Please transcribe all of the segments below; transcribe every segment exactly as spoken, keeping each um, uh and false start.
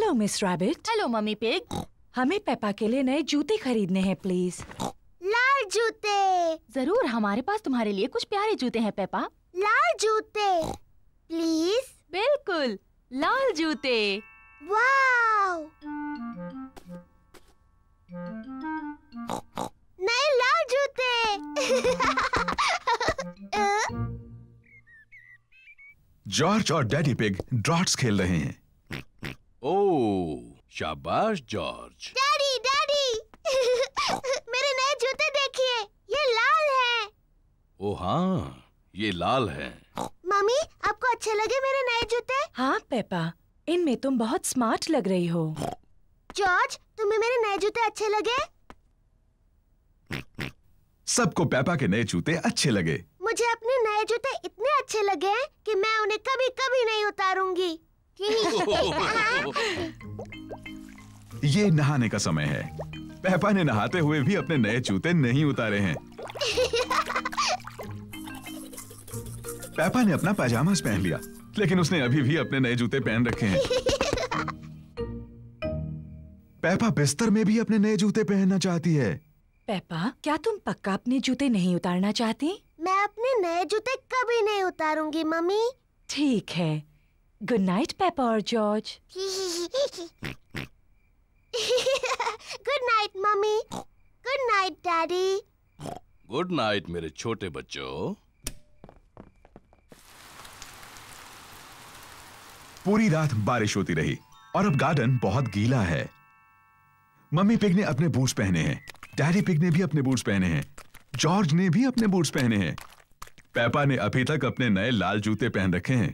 Hello miss rabbit. Hello mummy pig. हमें Peppa के लिए नए जूते खरीदने हैं प्लीज। लाल जूते। जरूर, हमारे पास तुम्हारे लिए कुछ प्यारे जूते हैं पेपा। लाल जूते प्लीज। बिल्कुल, लाल जूते। वाव! नए लाल जूते। जॉर्ज और डैडी पिग ड्रॉट्स खेल रहे हैं। ओह, शाबाश जॉर्ज। डैडी डैडी मेरे नए जूते देखिए, ये लाल हैं। ओह हाँ, ये लाल हैं। मम्मी, आपको अच्छे लगे मेरे नए जूते? हाँ पेपा, इनमें तुम बहुत स्मार्ट लग रही हो। जॉर्ज, तुम्हें मेरे नए जूते अच्छे लगे? सबको पेपा के नए जूते अच्छे लगे। मुझे अपने नए जूते इतने अच्छे लगे हैं कि मैं उन्हें कभी कभी नहीं उतारूंगी। ये नहाने का समय है। पेपा ने नहाते हुए भी अपने नए जूते नहीं उतारे हैं। पेपा ने अपना पाजामास पहन लिया, लेकिन उसने अभी भी अपने नए जूते पहन रखे हैं। पेपा बिस्तर में भी अपने नए जूते पहनना चाहती है। पेपा, क्या तुम पक्का अपने जूते नहीं उतारना चाहती? मैं अपने नए जूते कभी नहीं उतारूंगी मम्मी। ठीक है। गुड नाइट पेपा और George. Good night mummy. Good night daddy. Good night मेरे छोटे बच्चों। पूरी रात बारिश होती रही और अब गार्डन बहुत गीला है। मम्मी पिग ने अपने बूट्स पहने हैं, डैडी पिग ने भी अपने बूट्स पहने हैं, जॉर्ज ने भी अपने बूट्स पहने हैं। पेपा ने अभी तक अपने नए लाल जूते पहन रखे हैं।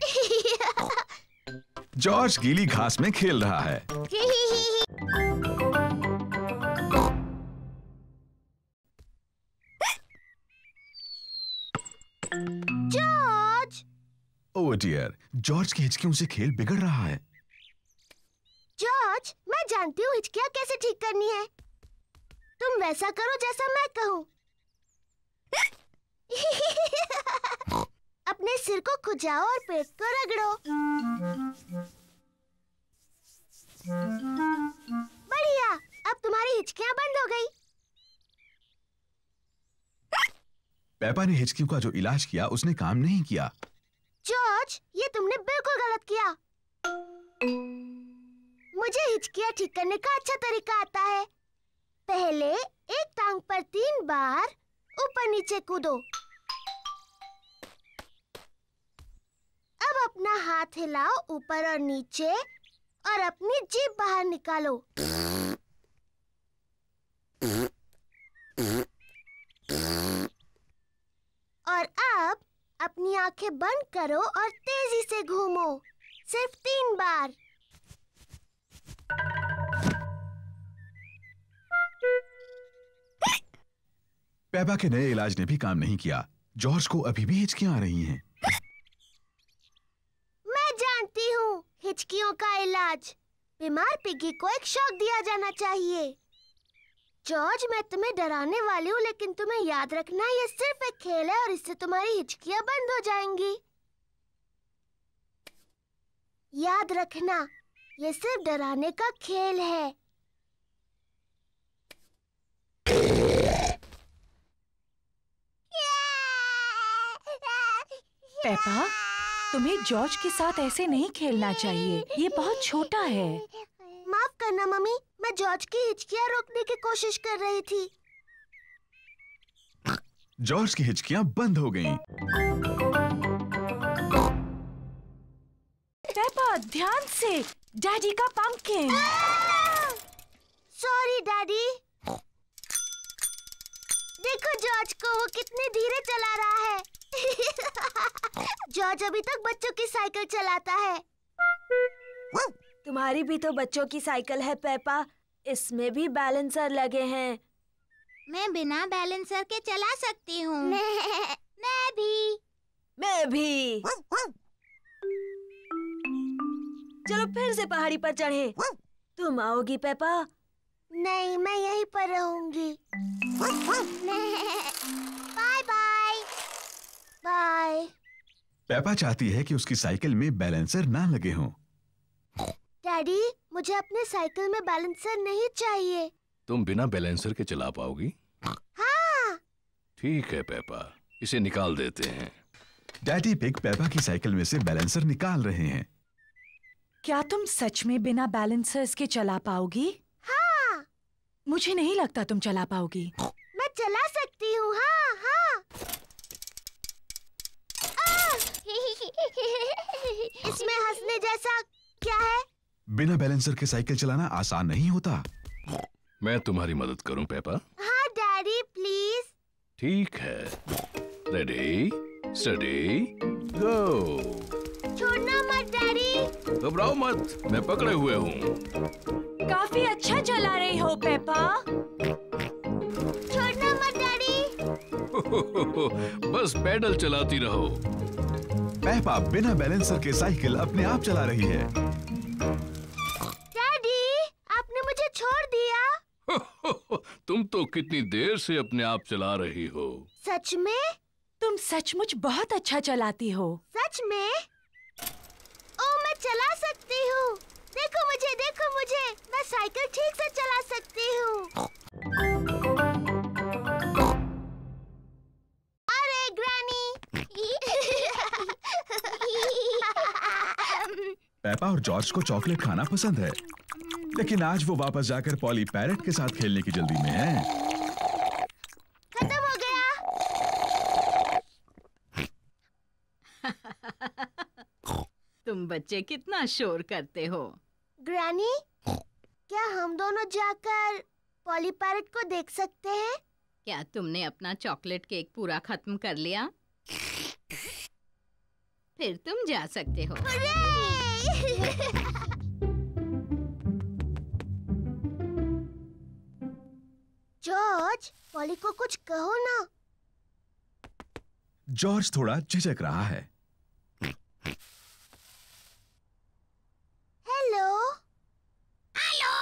जॉर्ज गीली घास में खेल रहा है। जॉर्ज! ओह डियर, जॉर्ज की हिचकियों से खेल बिगड़ रहा है। जॉर्ज, मैं जानती हूँ हिचकियाँ कैसे ठीक करनी है। तुम वैसा करो जैसा मैं कहूँ। अपने सिर को खुजाओ और पेट को रगड़ो। बढ़िया, अब तुम्हारी हिचकियाँ बंद हो गई। पेपा ने हिचकियों का जो इलाज किया उसने काम नहीं किया। जॉर्ज, ये तुमने बिल्कुल गलत किया। मुझे हिचकियाँ ठीक करने का अच्छा तरीका आता है। पहले एक टांग पर तीन बार ऊपर नीचे कूदो। अब अपना हाथ हिलाओ ऊपर और नीचे और अपनी जीभ बाहर निकालो। और अब अपनी आंखें बंद करो और तेजी से घूमो, सिर्फ तीन बार। पेपा के नए इलाज ने भी काम नहीं किया। जॉर्ज को अभी भी हिचकियां आ रही हैं। मैं जानती हूँ हिचकियों का इलाज। बीमार पिगी को एक शॉक दिया जाना चाहिए। जॉर्ज, मैं तुम्हें डराने वाली हूँ, लेकिन तुम्हें याद रखना ये सिर्फ एक खेल है और इससे तुम्हारी हिचकियाँ बंद हो जाएंगी। याद रखना, ये सिर्फ डराने का खेल है। पेपा, तुम्हें जॉर्ज के साथ ऐसे नहीं खेलना चाहिए। ये बहुत छोटा है। माफ करना मम्मी, मैं जॉर्ज की हिचकियाँ रोकने की कोशिश कर रही थी। जॉर्ज की हिचकियां बंद हो गईं। पेपा, ध्यान से, डैडी का पंपकिन। Sorry daddy. देखो जॉर्ज को, वो कितने धीरे चला रहा है। जॉर्ज अभी तक बच्चों की साइकिल चलाता है। तुम्हारी भी तो बच्चों की साइकिल है पेपा, इसमें भी बैलेंसर लगे हैं। मैं बिना बैलेंसर के चला सकती हूँ। मैं, मैं भी। मैं भी। चलो फिर से पहाड़ी पर चढ़े। तुम आओगी पेपा? नहीं, मैं यहीं पर रहूंगी। Bye bye. बाय। पेपा चाहती है कि उसकी साइकिल में बैलेंसर ना लगे हों। डैडी, मुझे अपने साइकिल में बैलेंसर नहीं चाहिए। तुम बिना बैलेंसर के चला पाओगी? हाँ। ठीक है पेपा, इसे निकाल देते हैं। डैडी पिग पेपा की साइकिल में से बैलेंसर निकाल रहे हैं। क्या तुम सच में बिना बैलेंसर्स के चला पाओगी? हाँ। मुझे नहीं लगता तुम चला पाओगी। मैं चला सकती हूँ। हाँ हाँ। आ! इसमें हंसने जैसा क्या है? बिना बैलेंसर के साइकिल चलाना आसान नहीं होता। मैं तुम्हारी मदद करूं पेपा? हाँ डैडी, प्लीज। ठीक है। Ready, steady, go. छोड़ना मत डैडी। घबराओ मत, मैं पकड़े हुए हूँ। काफी अच्छा चला रही हो पेपा। छोड़ना मत डैडी। बस पैडल चलाती रहो। पेपा बिना बैलेंसर के साइकिल अपने आप चला रही है। डैडी, आपने मुझे छोड़ दिया। तुम तो कितनी देर से अपने आप चला रही हो। सच में? तुम सचमुच बहुत अच्छा चलाती हो। सच में? ओ, मैं चला सकती हूँ। देखो मुझे, देखो मुझे, मैं साइकिल ठीक से चला सकती हूँ। अरे ग्रैनी। पेपा और जॉर्ज को चॉकलेट खाना पसंद है, लेकिन आज वो वापस जाकर पॉली पैरेट के साथ खेलने की जल्दी में है। खत्म हो गया। तुम बच्चे कितना शोर करते हो। ग्रैनी, क्या हम दोनों जाकर पॉली पैरेट को देख सकते हैं? क्या तुमने अपना चॉकलेट केक पूरा खत्म कर लिया? फिर तुम जा सकते हो। जॉर्ज, पॉली को कुछ कहो ना। जॉर्ज थोड़ा झिझक रहा है। हेलो। हेलो।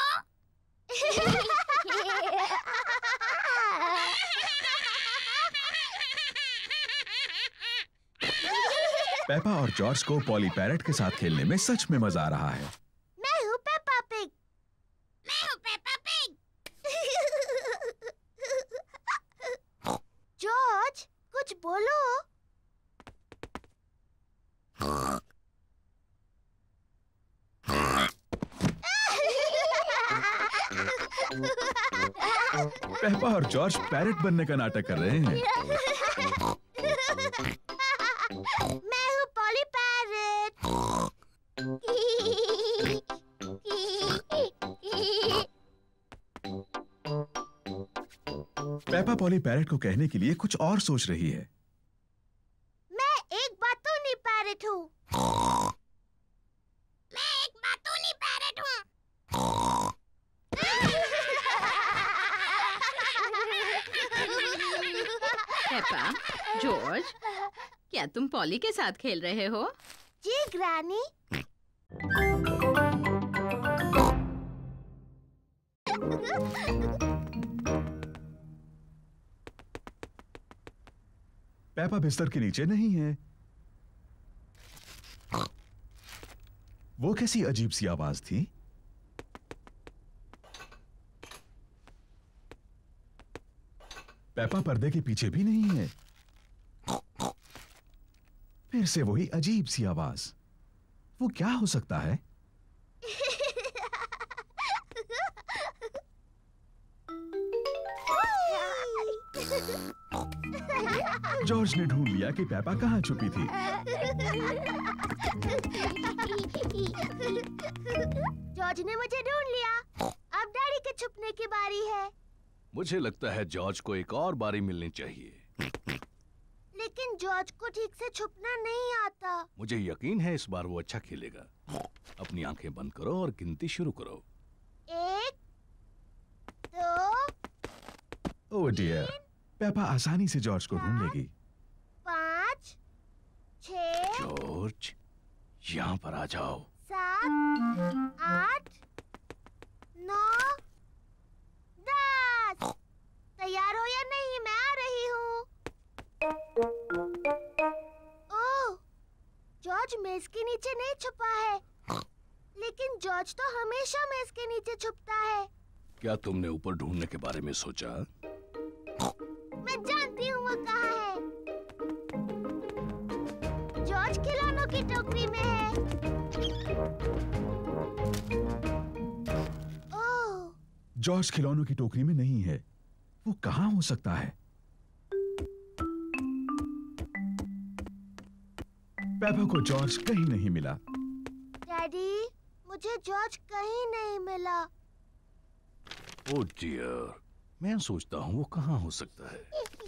पेपा और जॉर्ज को पॉली पैरेट के साथ खेलने में सच में मजा आ रहा है। मैं हूँ पेपा पिग। मैं हूँ पेपा पिग। जॉर्ज, कुछ बोलो। पेपा और जॉर्ज पैरेट बनने का नाटक कर रहे हैं। मैं हूँ Polly parrot. Peppa Polly parrot को कहने के लिए कुछ और सोच रही है। मैं एक बातूनी पैरेट हूँ। मैं एक बातूनी पैरेट हूँ। पेपा, जॉर्ज, क्या तुम पॉली के साथ खेल रहे हो? जी ग्रैनी। पेपा बिस्तर के नीचे नहीं है। वो कैसी अजीब सी आवाज थी? पेपा पर्दे के पीछे भी नहीं है। फिर से वही अजीब सी आवाज। वो क्या हो सकता है? जॉर्ज ने ढूंढ लिया कि पेपा कहाँ छुपी थी। जॉर्ज ने मुझे ढूंढ लिया। अब डैडी के छुपने की बारी है। मुझे लगता है जॉर्ज को एक और बारी मिलनी चाहिए। लेकिन जॉर्ज को ठीक से छुपना नहीं आता। मुझे यकीन है इस बार वो अच्छा खेलेगा। अपनी आंखें बंद करो और गिनती शुरू करो। एक, दो, ओह डियर, पेपा आसानी से जॉर्ज को ढूंढ लेगी। पाँच, छः, जॉर्ज, यहाँ पर आ जाओ। सात, आठ, नौ, दस। तैयार हो या नहीं? मैं आ रही हूँ। ओह, जॉर्ज मेज के नीचे नहीं छुपा है, लेकिन जॉर्ज तो हमेशा मेज के नीचे छुपता है। क्या तुमने ऊपर ढूंढने के बारे में सोचा? मैं जानती हूँ वो कहाँ है। जॉर्ज खिलौनों की टोकरी में है। ओह, जॉर्ज खिलौनों की टोकरी में नहीं है। वो कहाँ हो सकता है? पेपा को जॉर्ज कहीं नहीं मिला। डैडी, मुझे जॉर्ज कहीं नहीं मिला। ओह डियर, मैं सोचता हूँ वो कहाँ हो सकता है।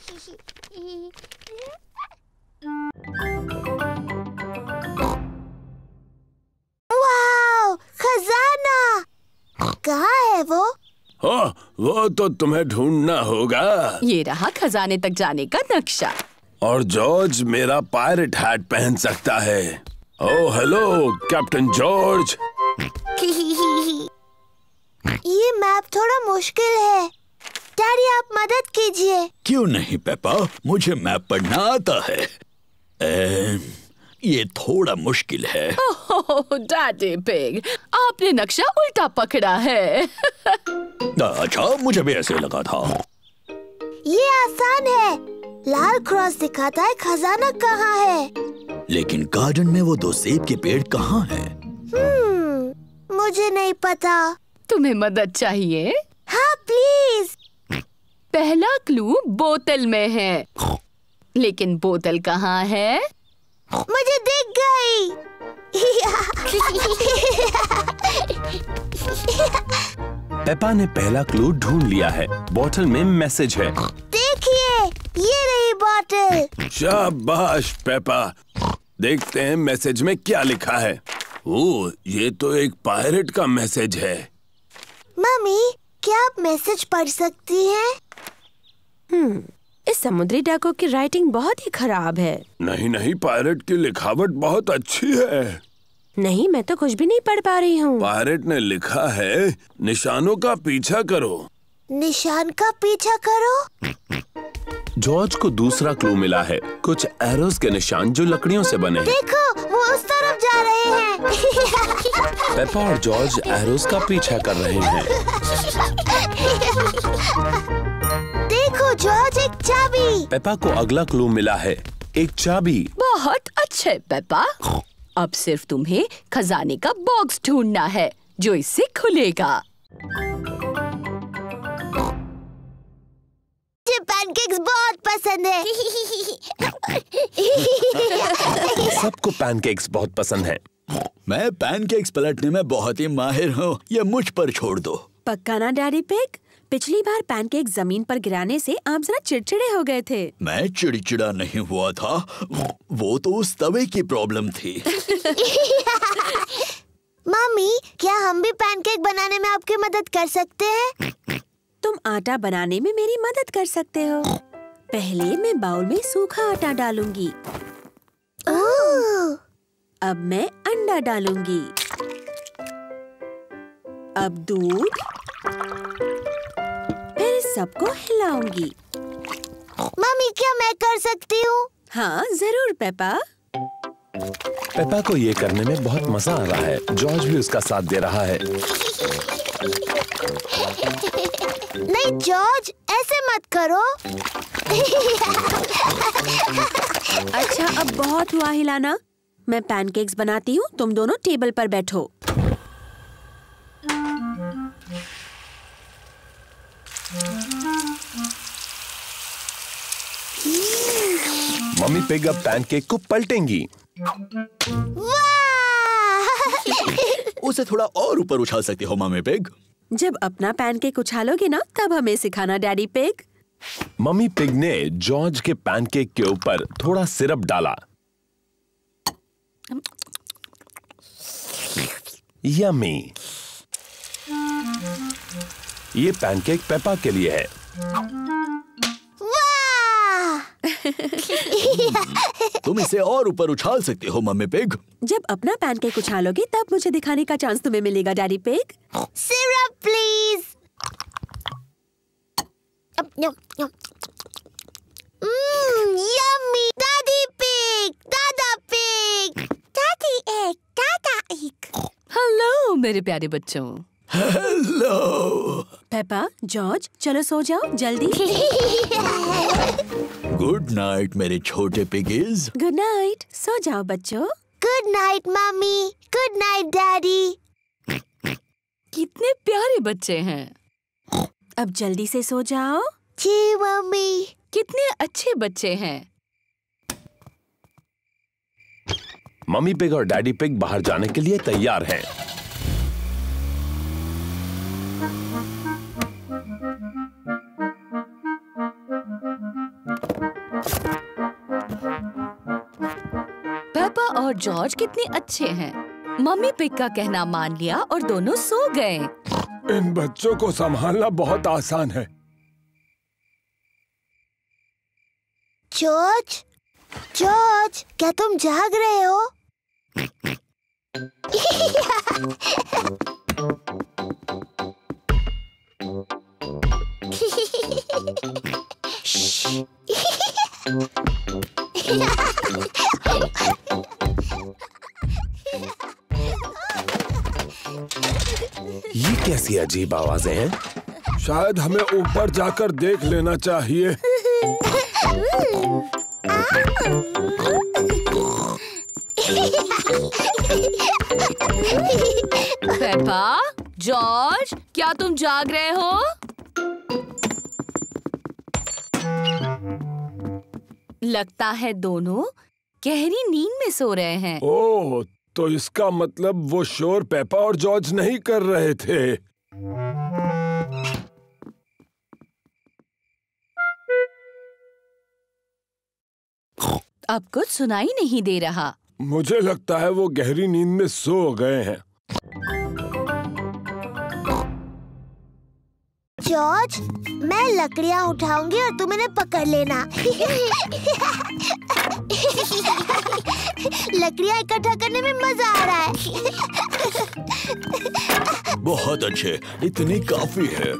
वाओ, खजाना! कहाँ है वो? हाँ, वो तो तुम्हें ढूंढना होगा। ये रहा खजाने तक जाने का नक्शा। और जॉर्ज मेरा पायरेट हैट पहन सकता है। Oh hello captain George. ये मैप थोड़ा मुश्किल है। डैडी, आप मदद कीजिए। क्यों नहीं पेपा, मुझे मैप पढ़ना आता है। ए, ये थोड़ा मुश्किल है। ओह डैडी पिग, आपने नक्शा उल्टा पकड़ा है। अच्छा, मुझे भी ऐसे लगा था। ये आसान है। लाल क्रॉस दिखाता है खजाना कहाँ है। लेकिन गार्डन में वो दो सेब के पेड़ कहाँ हैं? हम्म, मुझे नहीं पता। तुम्हें मदद चाहिए? हाँ प्लीज। पहला क्लू बोतल में है, लेकिन बोतल कहाँ है? मुझे दिख गई। पेपा ने पहला क्लू ढूंढ लिया है। बोतल में मैसेज है। देखिए, ये रही बोतल। शाबाश पेपा। देखते हैं मैसेज में क्या लिखा है। ओह, ये तो एक पायरेट का मैसेज है। मम्मी, क्या आप मैसेज पढ़ सकती हैं? हम्म, इस समुद्री डाकू की राइटिंग बहुत ही खराब है। नहीं नहीं, पायरेट की लिखावट बहुत अच्छी है। नहीं, मैं तो कुछ भी नहीं पढ़ पा रही हूँ। पायरेट ने लिखा है, निशानों का पीछा करो। निशान का पीछा करो? जॉर्ज को दूसरा क्लू मिला है। कुछ एरोस के निशान जो लकड़ियों से बने हैं। देखो, वो उस तरफ जा रहे हैं। पेपा और जॉर्ज एरोस का पीछा कर रहे हैं। देखो जॉर्ज, एक चाबी। पेपा को अगला क्लू मिला है, एक चाबी। बहुत अच्छे पेपा। अब सिर्फ तुम्हें खजाने का बॉक्स ढूंढना है जो इससे खुलेगा। मुझे पैनकेक्स बहुत पसंद है। सबको पैनकेक्स बहुत पसंद है। मैं पैनकेक्स पलटने में बहुत ही माहिर हूँ, ये मुझ पर छोड़ दो। पक्का ना डैडी पिग? पिछली बार पैनकेक जमीन पर गिराने से आप जरा चिड़चिड़े हो गए थे। मैं चिड़चिड़ा नहीं हुआ था, वो तो उस तवे की प्रॉब्लम थी। मम्मी, क्या हम भी पैनकेक बनाने में आपकी मदद कर सकते हैं? तुम आटा बनाने में मेरी मदद कर सकते हो। पहले मैं बाउल में सूखा आटा डालूंगी। ओह! अब मैं अंडा डालूंगी। अब दूध, फिर सबको हिलाऊंगी। मम्मी, क्या मैं कर सकती हूँ? हाँ जरूर पेपा। पेपा को ये करने में बहुत मजा आ रहा है। जॉर्ज भी उसका साथ दे रहा है। नहीं जॉर्ज, ऐसे मत करो। अच्छा, अब बहुत हुआ हिलाना। मैं पैनकेक्स बनाती हूँ, तुम दोनों टेबल पर बैठो। मम्मी पिग अब पैनकेक को पलटेंगी। उसे थोड़ा और ऊपर उछाल सकते हो मम्मी पिग। जब अपना पैनकेक उछालोगे ना, तब हमें सिखाना डैडी पिग। मम्मी पिग ने जॉर्ज के पैनकेक के ऊपर थोड़ा सिरप डाला। यम्मी। ये पैनकेक पेपा के लिए है। तुम इसे और ऊपर उछाल सकते हो मम्मी पिग। जब अपना पैनकेक उछालोगे तब मुझे दिखाने का चांस तुम्हें मिलेगा daddy pig. Syrup please. Yummy. दादी पिग, दादा पिग, दादी एक, दादा एक। हेलो मेरे प्यारे बच्चों। हेलो पेपा, जॉर्ज, चलो सो जाओ जल्दी। गुड नाइट मेरे छोटे पिगीज। गुड नाइट, सो जाओ बच्चों। Good night mummy, good night daddy. कितने प्यारे बच्चे हैं। अब जल्दी से सो जाओ। जी मम्मी। कितने अच्छे बच्चे हैं। मम्मी पिग और डैडी पिग बाहर जाने के लिए तैयार हैं। पेपा और जॉर्ज कितने अच्छे हैं। मम्मी पिग का कहना मान लिया और दोनों सो गए। इन बच्चों को संभालना बहुत आसान है। जॉर्ज, जॉर्ज, क्या तुम जाग रहे हो? ये कैसी अजीब आवाजें हैं? शायद हमें ऊपर जाकर देख लेना चाहिए। पेपा, जॉर्ज, क्या तुम जाग रहे हो? लगता है दोनों गहरी नींद में सो रहे हैं। ओह, तो इसका मतलब वो शोर पेपा और जॉर्ज नहीं कर रहे थे। अब कुछ सुनाई नहीं दे रहा। मुझे लगता है वो गहरी नींद में सो गए हैं। जॉर्ज, मैं लकड़ियाँ उठाऊंगी और तुम इन्हें पकड़ लेना। लकड़ियाँ इकट्ठा करने में मजा आ रहा है। बहुत अच्छे, इतनी काफी है।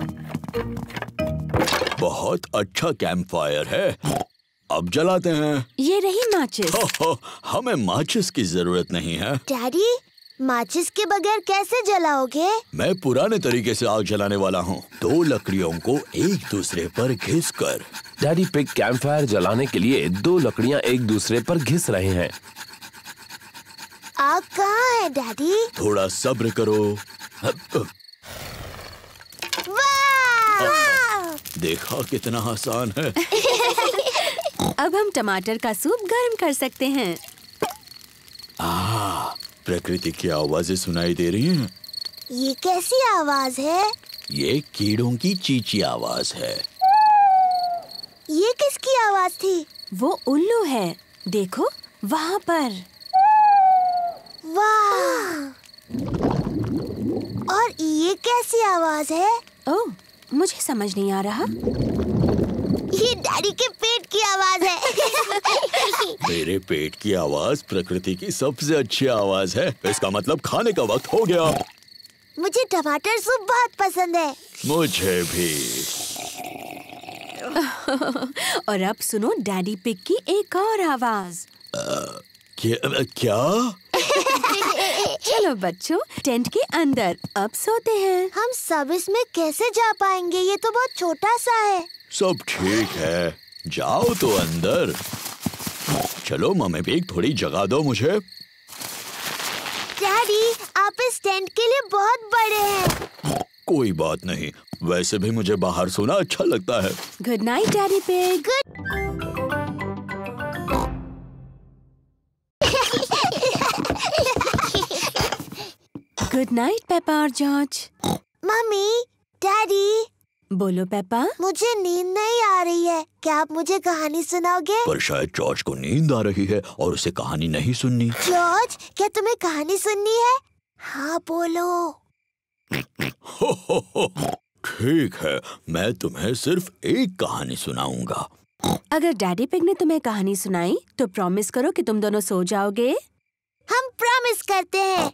बहुत अच्छा कैंप फायर है। अब जलाते हैं। ये रही माचिस। हो, हो, हमें माचिस की जरूरत नहीं है। डैडी, माचिस के बगैर कैसे जलाओगे? मैं पुराने तरीके से आग जलाने वाला हूँ। दो लकड़ियों को एक दूसरे पर घिसकर। डैडी पिग कैंप फायर जलाने के लिए दो लकड़ियाँ एक दूसरे पर घिस रहे हैं। आग कहाँ है डैडी? थोड़ा सब्र करो। वाह! देखा कितना आसान है। अब हम टमाटर का सूप गर्म कर सकते हैं। आ, प्रकृति की आवाजें सुनाई दे रही हैं। ये कैसी आवाज है? ये कीड़ों की चींची आवाज है। ये किसकी आवाज थी? वो उल्लू है, देखो वहाँ पर। वाह! और ये कैसी आवाज है? ओह, मुझे समझ नहीं आ रहा। ये डैडी के पेट की आवाज है। मेरे पेट की आवाज प्रकृति की सबसे अच्छी आवाज है। इसका मतलब खाने का वक्त हो गया। मुझे टमाटर सूप बहुत पसंद है। मुझे भी। और अब सुनो डैडी पिग की एक और आवाज। क्या, क्या? चलो बच्चों, टेंट के अंदर अब सोते हैं। हम सब इसमें कैसे जा पाएंगे? ये तो बहुत छोटा सा है। सब ठीक है, जाओ तो अंदर। चलो मम्मी पिग, थोड़ी जगह दो मुझे। डैडी, आप इस टेंट के लिए बहुत बड़े हैं। कोई बात नहीं, वैसे भी मुझे बाहर सोना अच्छा लगता है। Good night daddy pig. Good night Peppa और जॉर्ज। Mummy, daddy. बोलो पेपा। मुझे नींद नहीं आ रही है, क्या आप मुझे कहानी सुनाओगे? पर शायद जॉर्ज को नींद आ रही है और उसे कहानी नहीं सुननी। जॉर्ज, क्या तुम्हें कहानी सुननी है? हाँ बोलो। हो हो हो, ठीक है, मैं तुम्हें सिर्फ एक कहानी सुनाऊंगा। अगर डैडी पिग ने तुम्हें कहानी सुनाई तो प्रॉमिस करो कि तुम दोनों सो जाओगे। हम प्रॉमिस करते हैं।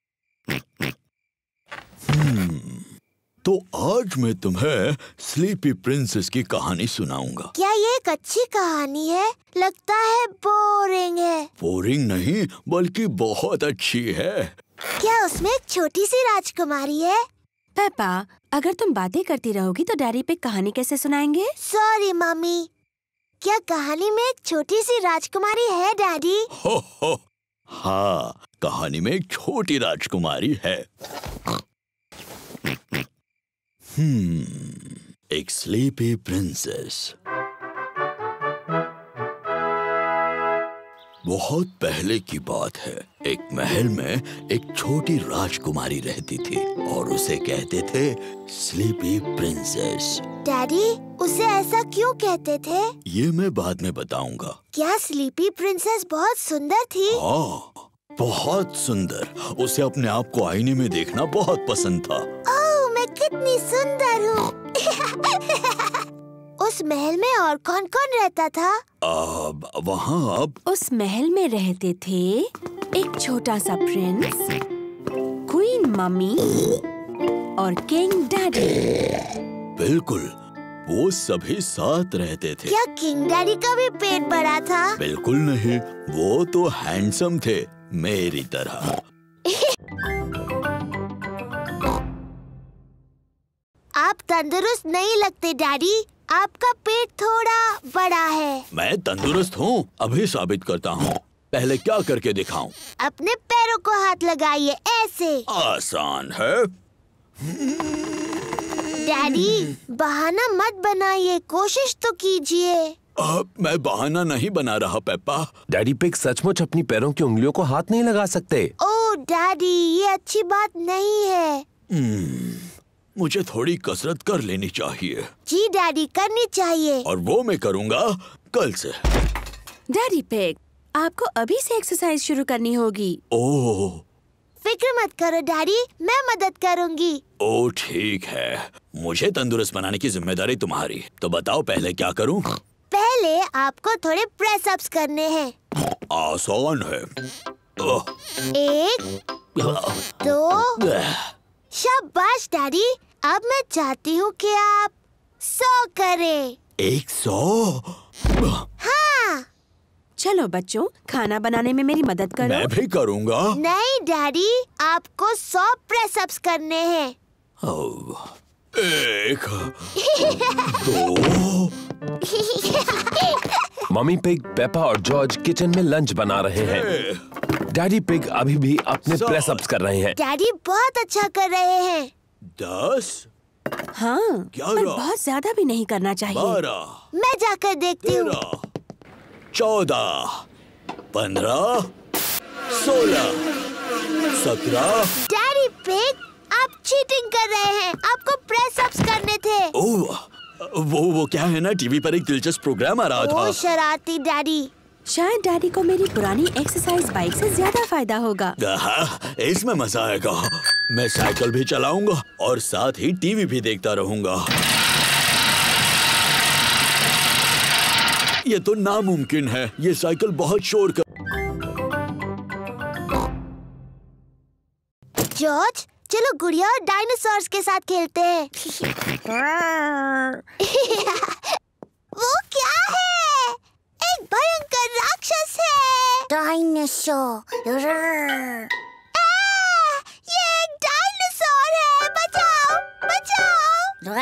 hmm, तो आज मैं तुम्हें स्लीपी प्रिंसेस की कहानी सुनाऊंगा। क्या ये एक अच्छी कहानी है? लगता है बोरिंग है। बोरिंग नहीं, बल्कि बहुत अच्छी है। क्या उसमें एक छोटी सी राजकुमारी है? पेपा, अगर तुम बातें करती रहोगी तो डैडी पिग कहानी कैसे सुनाएंगे? Sorry mummy. क्या कहानी में एक छोटी सी राजकुमारी है डैडी? हो हो हाँ, कहानी में एक छोटी राजकुमारी है। हम्म, एक स्लीपी प्रिंसेस। बहुत पहले की बात है। एक महल में एक छोटी राजकुमारी रहती थी और उसे कहते थे स्लीपी प्रिंसेस। डैडी, उसे ऐसा क्यों कहते थे? ये मैं बाद में बताऊंगा। क्या स्लीपी प्रिंसेस बहुत सुंदर थी? हाँ, बहुत सुंदर। उसे अपने आप को आईने में देखना बहुत पसंद था। ओह, मैं कितनी सुंदर हूँ। उस महल में और कौन कौन रहता था? अब वहाँ अब उस महल में रहते थे एक छोटा सा प्रिंस, क्वीन मम्मी और किंग डैडी। बिल्कुल, वो सभी साथ रहते थे। क्या किंग डैडी का भी पेट बड़ा था? बिल्कुल नहीं, वो तो हैंडसम थे मेरी तरह। आप तंदुरुस्त नहीं लगते डैडी। आपका पेट थोड़ा बड़ा है। मैं तंदुरुस्त हूँ, अभी साबित करता हूँ। पहले क्या करके दिखाऊं? अपने पैरों को हाथ लगाइए, ऐसे। आसान है। डैडी, बहाना मत बनाइए, कोशिश तो कीजिए। अब मैं बहाना नहीं बना रहा पेप्पा। डैडी पिग सचमुच अपनी पैरों की उंगलियों को हाथ नहीं लगा सकते। ओह डैडी, ये अच्छी बात नहीं है। hmm, मुझे थोड़ी कसरत कर लेनी चाहिए। जी डैडी, करनी चाहिए। और वो मैं करूँगा कल से। डैडी पिग, आपको अभी से एक्सरसाइज शुरू करनी होगी। ओह, फिक्र मत करो डैडी, मैं मदद करूँगी। ओह ठीक है, मुझे तंदुरुस्त बनाने की जिम्मेदारी तुम्हारी। तो बताओ पहले क्या करूँ? पहले आपको थोड़े प्रेस अप्स करने हैं। आसान है। ओह, एक, दो, शाबाश डैडी। अब मैं चाहती हूँ कि आप सौ करें। एक सौ? हाँ। चलो बच्चों, खाना बनाने में मेरी मदद करो। मैं भी करूँगा। नहीं डैडी, आपको सौ प्रेस अप्स करने हैं। ओह, एक, दो। मम्मी पिग, पेपा और जॉर्ज किचन में लंच बना रहे हैं। डैडी पिग अभी भी अपने प्रेस अप्स कर रहे हैं। डैडी बहुत अच्छा कर रहे हैं। दस? हाँ, पर बहुत ज्यादा भी नहीं करना चाहिए। बारह, मैं जाकर देखती हूँ। चौदह, पंद्रह, सोलह, सत्रह। डैडी पिग, आप चीटिंग कर रहे हैं। आपको प्रेस अप्स करने थे। ओह, वो वो क्या है ना, टीवी पर एक दिलचस्प प्रोग्राम आ रहा था। ओह शरारती डैडी। शायद डैडी को मेरी पुरानी एक्सरसाइज बाइक से ज्यादा फायदा होगा। इसमें मजा आएगा। मैं साइकिल भी चलाऊंगा और साथ ही टीवी भी देखता रहूंगा। ये तो नामुमकिन है। ये साइकिल बहुत शोर कर। जॉर्ज, चलो गुड़िया और डायनासोर्स के साथ खेलते हैं। वो क्या है? एक भयंकर राक्षस है। डायनासोर। ये एक डायनासोर है। बचाओ, बचाओ।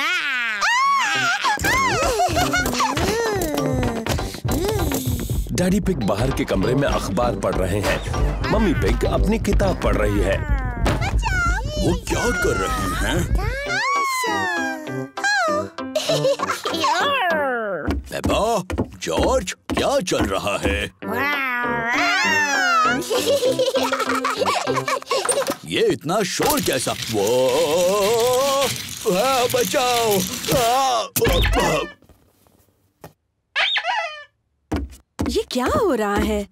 डैडी पिग बाहर के कमरे में अखबार पढ़ रहे हैं। मम्मी पिग अपनी किताब पढ़ रही है। वो क्या कर रहे हैं? पेपा, जॉर्ज, क्या चल रहा है? ये इतना शोर कैसा? वो आ, बचाओ! आ, आ, ये क्या हो रहा है?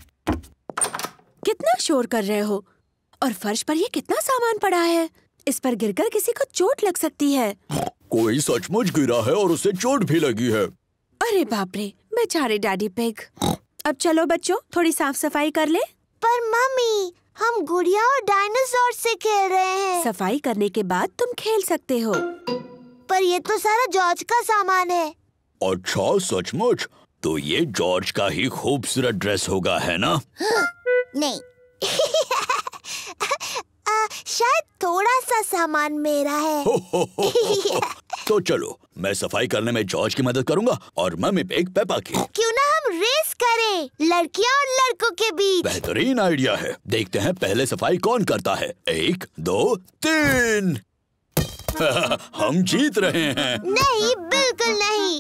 कितना शोर कर रहे हो? और फर्श पर ये कितना सामान पड़ा है? इस पर गिरकर किसी को चोट लग सकती है। कोई सचमुच गिरा है और उसे चोट भी लगी है। अरे बाप रे, बेचारे डैडी पिग। अब चलो बच्चों, थोड़ी साफ सफाई कर ले। पर मम्मी, हम गुड़िया और डायनासोर से खेल रहे हैं। सफाई करने के बाद तुम खेल सकते हो। पर ये तो सारा जॉर्ज का सामान है। अच्छा, सचमुच? तो ये जॉर्ज का ही खूबसूरत ड्रेस होगा, है ना? नहीं। शायद थोड़ा सा सामान मेरा है। हो, हो, हो, हो, हो। तो चलो, मैं सफाई करने में जॉर्ज की मदद करूंगा और मम्मी पिग पेपा की। क्यों ना हम रेस करें, लड़कियां और लड़कों के बीच। बेहतरीन आइडिया है। देखते हैं पहले सफाई कौन करता है। एक, दो, तीन। हम जीत रहे हैं। नहीं, बिल्कुल नहीं।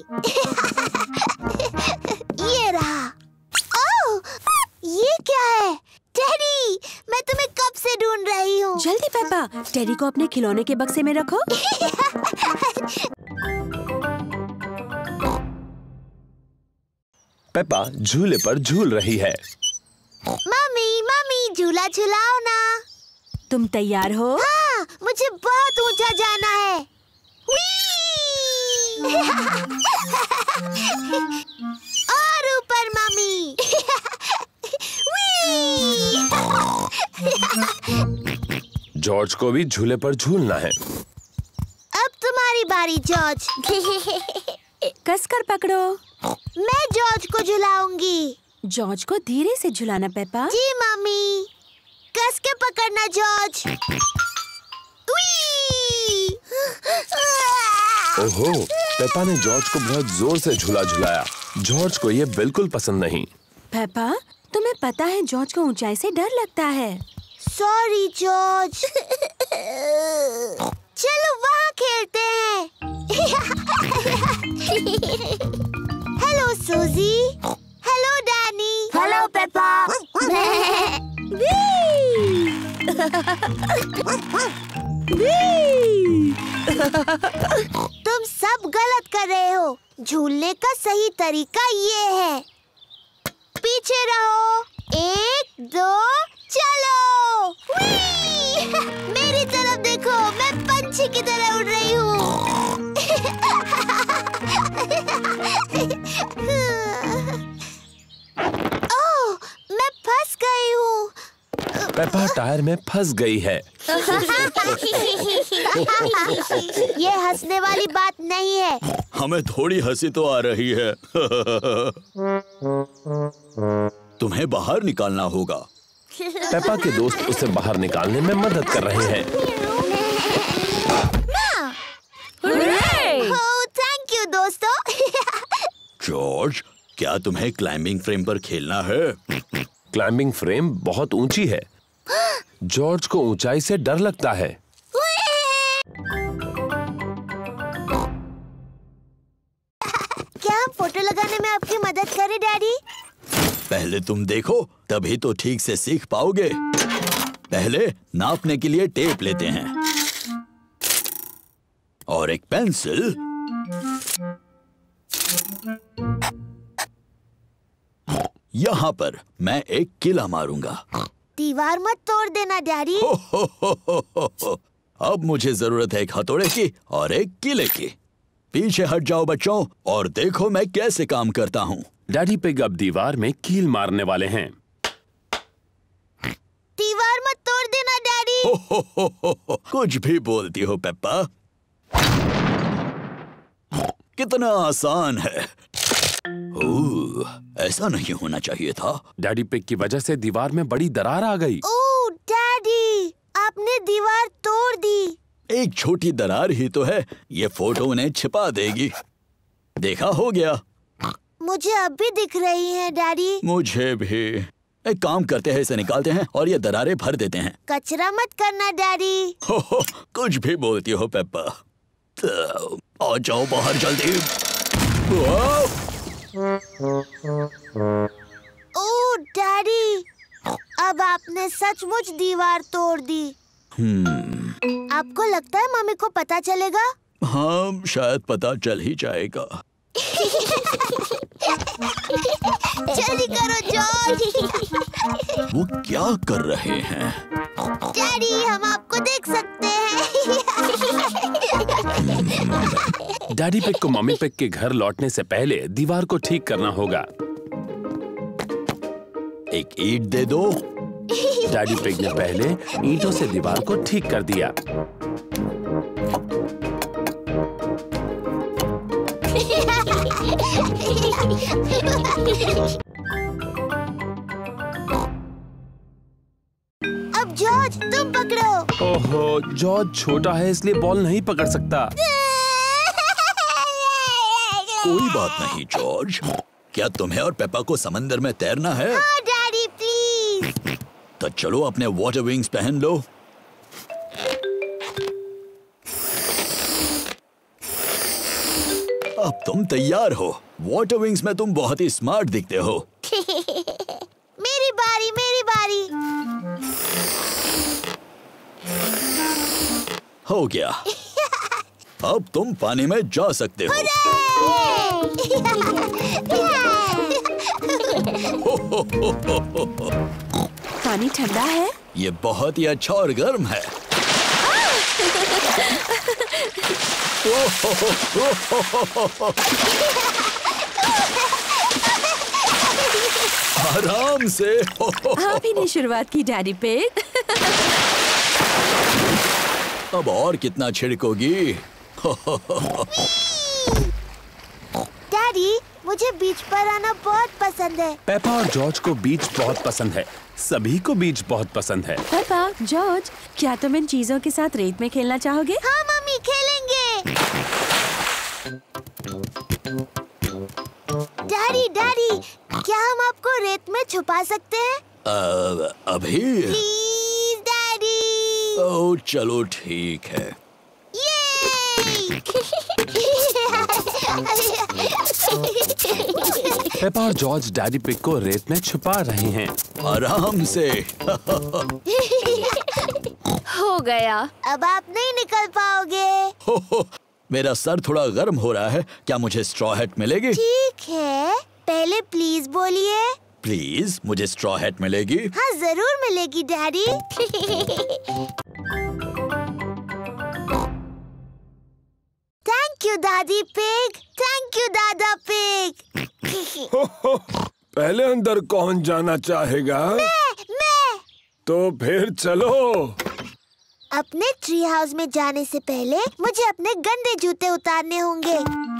ये रहा। ओह, ये क्या है? टेडी, मैं तुम्हें कब से ढूंढ रही हूँ। जल्दी पेपा, टेडी को अपने खिलौने के बक्से में रखो। पेपा झूले पर झूल रही है। मम्मी, मम्मी, झूला झुलाओ ना। तुम तैयार हो? हाँ, मुझे बहुत ऊंचा जाना है। और ऊपर मम्मी। जॉर्ज को भी झूले पर झूलना है। अब तुम्हारी बारी जॉर्ज। कसकर पकड़ो। मैं जॉर्ज को झुलाऊंगी। जॉर्ज को धीरे से झुलाना पेपा। जी मम्मी, कस के पकड़ना जॉर्ज। ओहो, पेपा ने जॉर्ज को बहुत जोर से झूला झुलाया। जॉर्ज को ये बिल्कुल पसंद नहीं। पेपा, तुम्हें पता है जॉर्ज को ऊंचाई से डर लगता है। Sorry George. चलो वहाँ खेलते हैं। Hello Suzy. Hello Danny. Hello Peppa. तुम सब गलत कर रहे हो। झूलने का सही तरीका ये है। पीछे रहो। एक, दो, चलो। मेरी तरफ देखो, मैं पंछी की तरह उड़ रही हूँ। ओह, मैं फंस गई हूँ। पेपा टायर में फंस गई है। ये हंसने वाली बात नहीं है। हमें थोड़ी हंसी तो आ रही है। तुम्हें बाहर निकालना होगा। पेपा के दोस्त उसे बाहर निकालने में मदद कर रहे हैं। ओह, थैंक यू दोस्तों। जॉर्ज, क्या तुम्हें क्लाइंबिंग फ्रेम पर खेलना है? क्लाइंबिंग फ्रेम बहुत ऊंची है। जॉर्ज को ऊंचाई से डर लगता है। क्या हम फोटो लगाने में आपकी मदद करें डैडी? पहले तुम देखो, तभी तो ठीक से सीख पाओगे। पहले नापने के लिए टेप लेते हैं और एक पेंसिल। यहाँ पर मैं एक किला मारूंगा। दीवार मत तोड़ देना डैडी। हो, हो, हो, हो, हो, हो। अब मुझे जरूरत है एक हथौड़े की और एक किले की। पीछे हट जाओ बच्चों और देखो मैं कैसे काम करता हूँ। डैडी पिग अब दीवार में कील मारने वाले हैं। दीवार मत तोड़ देना डैडी। हो, हो, हो, हो, हो। कुछ भी बोलती हो पेप्पा। कितना आसान है। ओह, ऐसा नहीं होना चाहिए था। डैडी पिग की वजह से दीवार में बड़ी दरार आ गई। ओह डैडी, आपने दीवार तोड़ दी। एक छोटी दरार ही तो है, ये फोटो उन्हें छिपा देगी। देखा, हो गया। मुझे अब भी दिख रही हैं डैडी। मुझे भी। एक काम करते हैं, इसे निकालते हैं और ये दरारें भर देते हैं। कचरा मत करना डैडी। हो, हो, कुछ भी बोलती हो पेप्पा। तो, आ जाओ बाहर जल्दी। ओह डैडी, अब आपने सचमुच दीवार तोड़ दी। हम्म। आपको लगता है मम्मी को पता चलेगा? हाँ, शायद पता चल ही जाएगा। जल्दी करो जॉर्ज। वो क्या कर रहे हैं? डैडी, हम आपको देख सकते हैं। डैडी पिग को मम्मी पिग के घर लौटने से पहले दीवार को ठीक करना होगा। एक ईंट दे दो। डैडी पिग ने पहले ईंटों से दीवार को ठीक कर दिया। अब जॉर्ज तुम पकड़ो। ओहो, जॉर्ज छोटा है इसलिए बॉल नहीं पकड़ सकता। कोई बात नहीं जॉर्ज, क्या तुम्हें और पेपा को समंदर में तैरना है? हाँ डैडी प्लीज। तो चलो अपने वाटर विंग्स पहन लो। अब तुम तैयार हो। वाटर विंग्स में तुम बहुत ही स्मार्ट दिखते हो। मेरी बारी मेरी बारी। हो गया। अब तुम पानी में जा सकते हो। पानी ठंडा है? ये बहुत ही अच्छा और गर्म है। आराम से। आप ही ने शुरुआत की डैडी पिग। अब और कितना छिड़कोगी? डैडी मुझे बीच पर आना बहुत पसंद है। पेपा और जॉर्ज को बीच बहुत पसंद है। सभी को बीच बहुत पसंद है। पेपा, जॉर्ज, क्या तुम इन चीजों के साथ रेत में खेलना चाहोगे? हाँ मम्मी खेलेंगे। डैडी डैडी क्या हम आपको रेत में छुपा सकते हैं? आ, अभी? Please daddy. ओह चलो ठीक है। पेपा और जॉर्ज डैडी पिग को रेत में छुपा रहे हैं। आराम से। हो गया। अब आप नहीं निकल पाओगे। हो, हो, मेरा सर थोड़ा गर्म हो रहा है। क्या मुझे स्ट्रॉ हैट मिलेगी? ठीक है, पहले प्लीज बोलिए। प्लीज मुझे स्ट्रॉ हैट मिलेगी? हाँ जरूर मिलेगी डैडी। थैंक यू दादी पिग। थैंक यू दादा पिग। पहले अंदर कौन जाना चाहेगा? मैं मैं तो फिर चलो। अपने ट्री हाउस में जाने से पहले मुझे अपने गंदे जूते उतारने होंगे।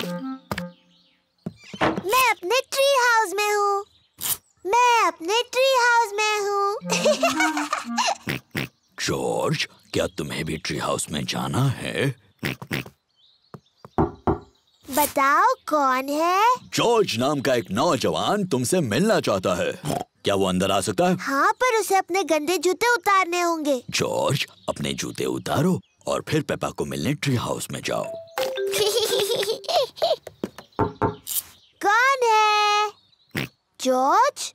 मैं अपने ट्री हाउस में हूँ। मैं अपने ट्री हाउस में हूँ। जॉर्ज, क्या तुम्हें भी ट्री हाउस में जाना है? बताओ कौन है? जॉर्ज नाम का एक नौजवान तुमसे मिलना चाहता है। क्या वो अंदर आ सकता है? हाँ, पर उसे अपने गंदे जूते उतारने होंगे। जॉर्ज, अपने जूते उतारो और फिर पेपा को मिलने ट्री हाउस में जाओ। कौन है? जॉर्ज?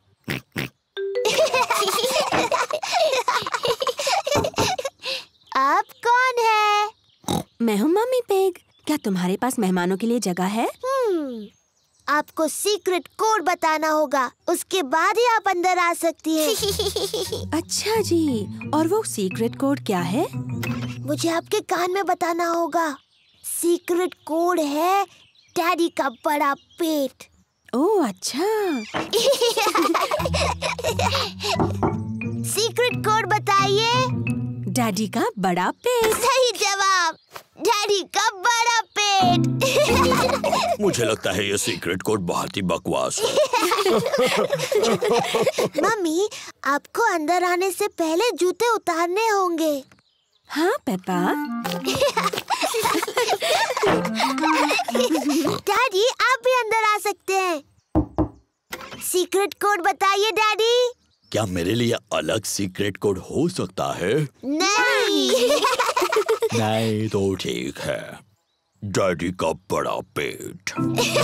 आप कौन है? मैं हूँ मम्मी पिग। क्या तुम्हारे पास मेहमानों के लिए जगह है? हम्म, आपको सीक्रेट कोड बताना होगा, उसके बाद ही आप अंदर आ सकती हैं। अच्छा जी, और वो सीक्रेट कोड क्या है? मुझे आपके कान में बताना होगा। सीक्रेट कोड है डैडी का बड़ा पेट। ओह अच्छा। सीक्रेट कोड बताइए। डैडी का बड़ा पेट। सही जवाब, डैडी का बड़ा पेट। मुझे लगता है ये सीक्रेट कोड बहुत ही बकवास है। मम्मी, आपको अंदर आने से पहले जूते उतारने होंगे। हाँ पेपा। डैडी, आप भी अंदर आ सकते हैं। सीक्रेट कोड बताइए डैडी। क्या मेरे लिए अलग सीक्रेट कोड हो सकता है? नहीं। नहीं तो ठीक है। डैडी का बड़ा पेट।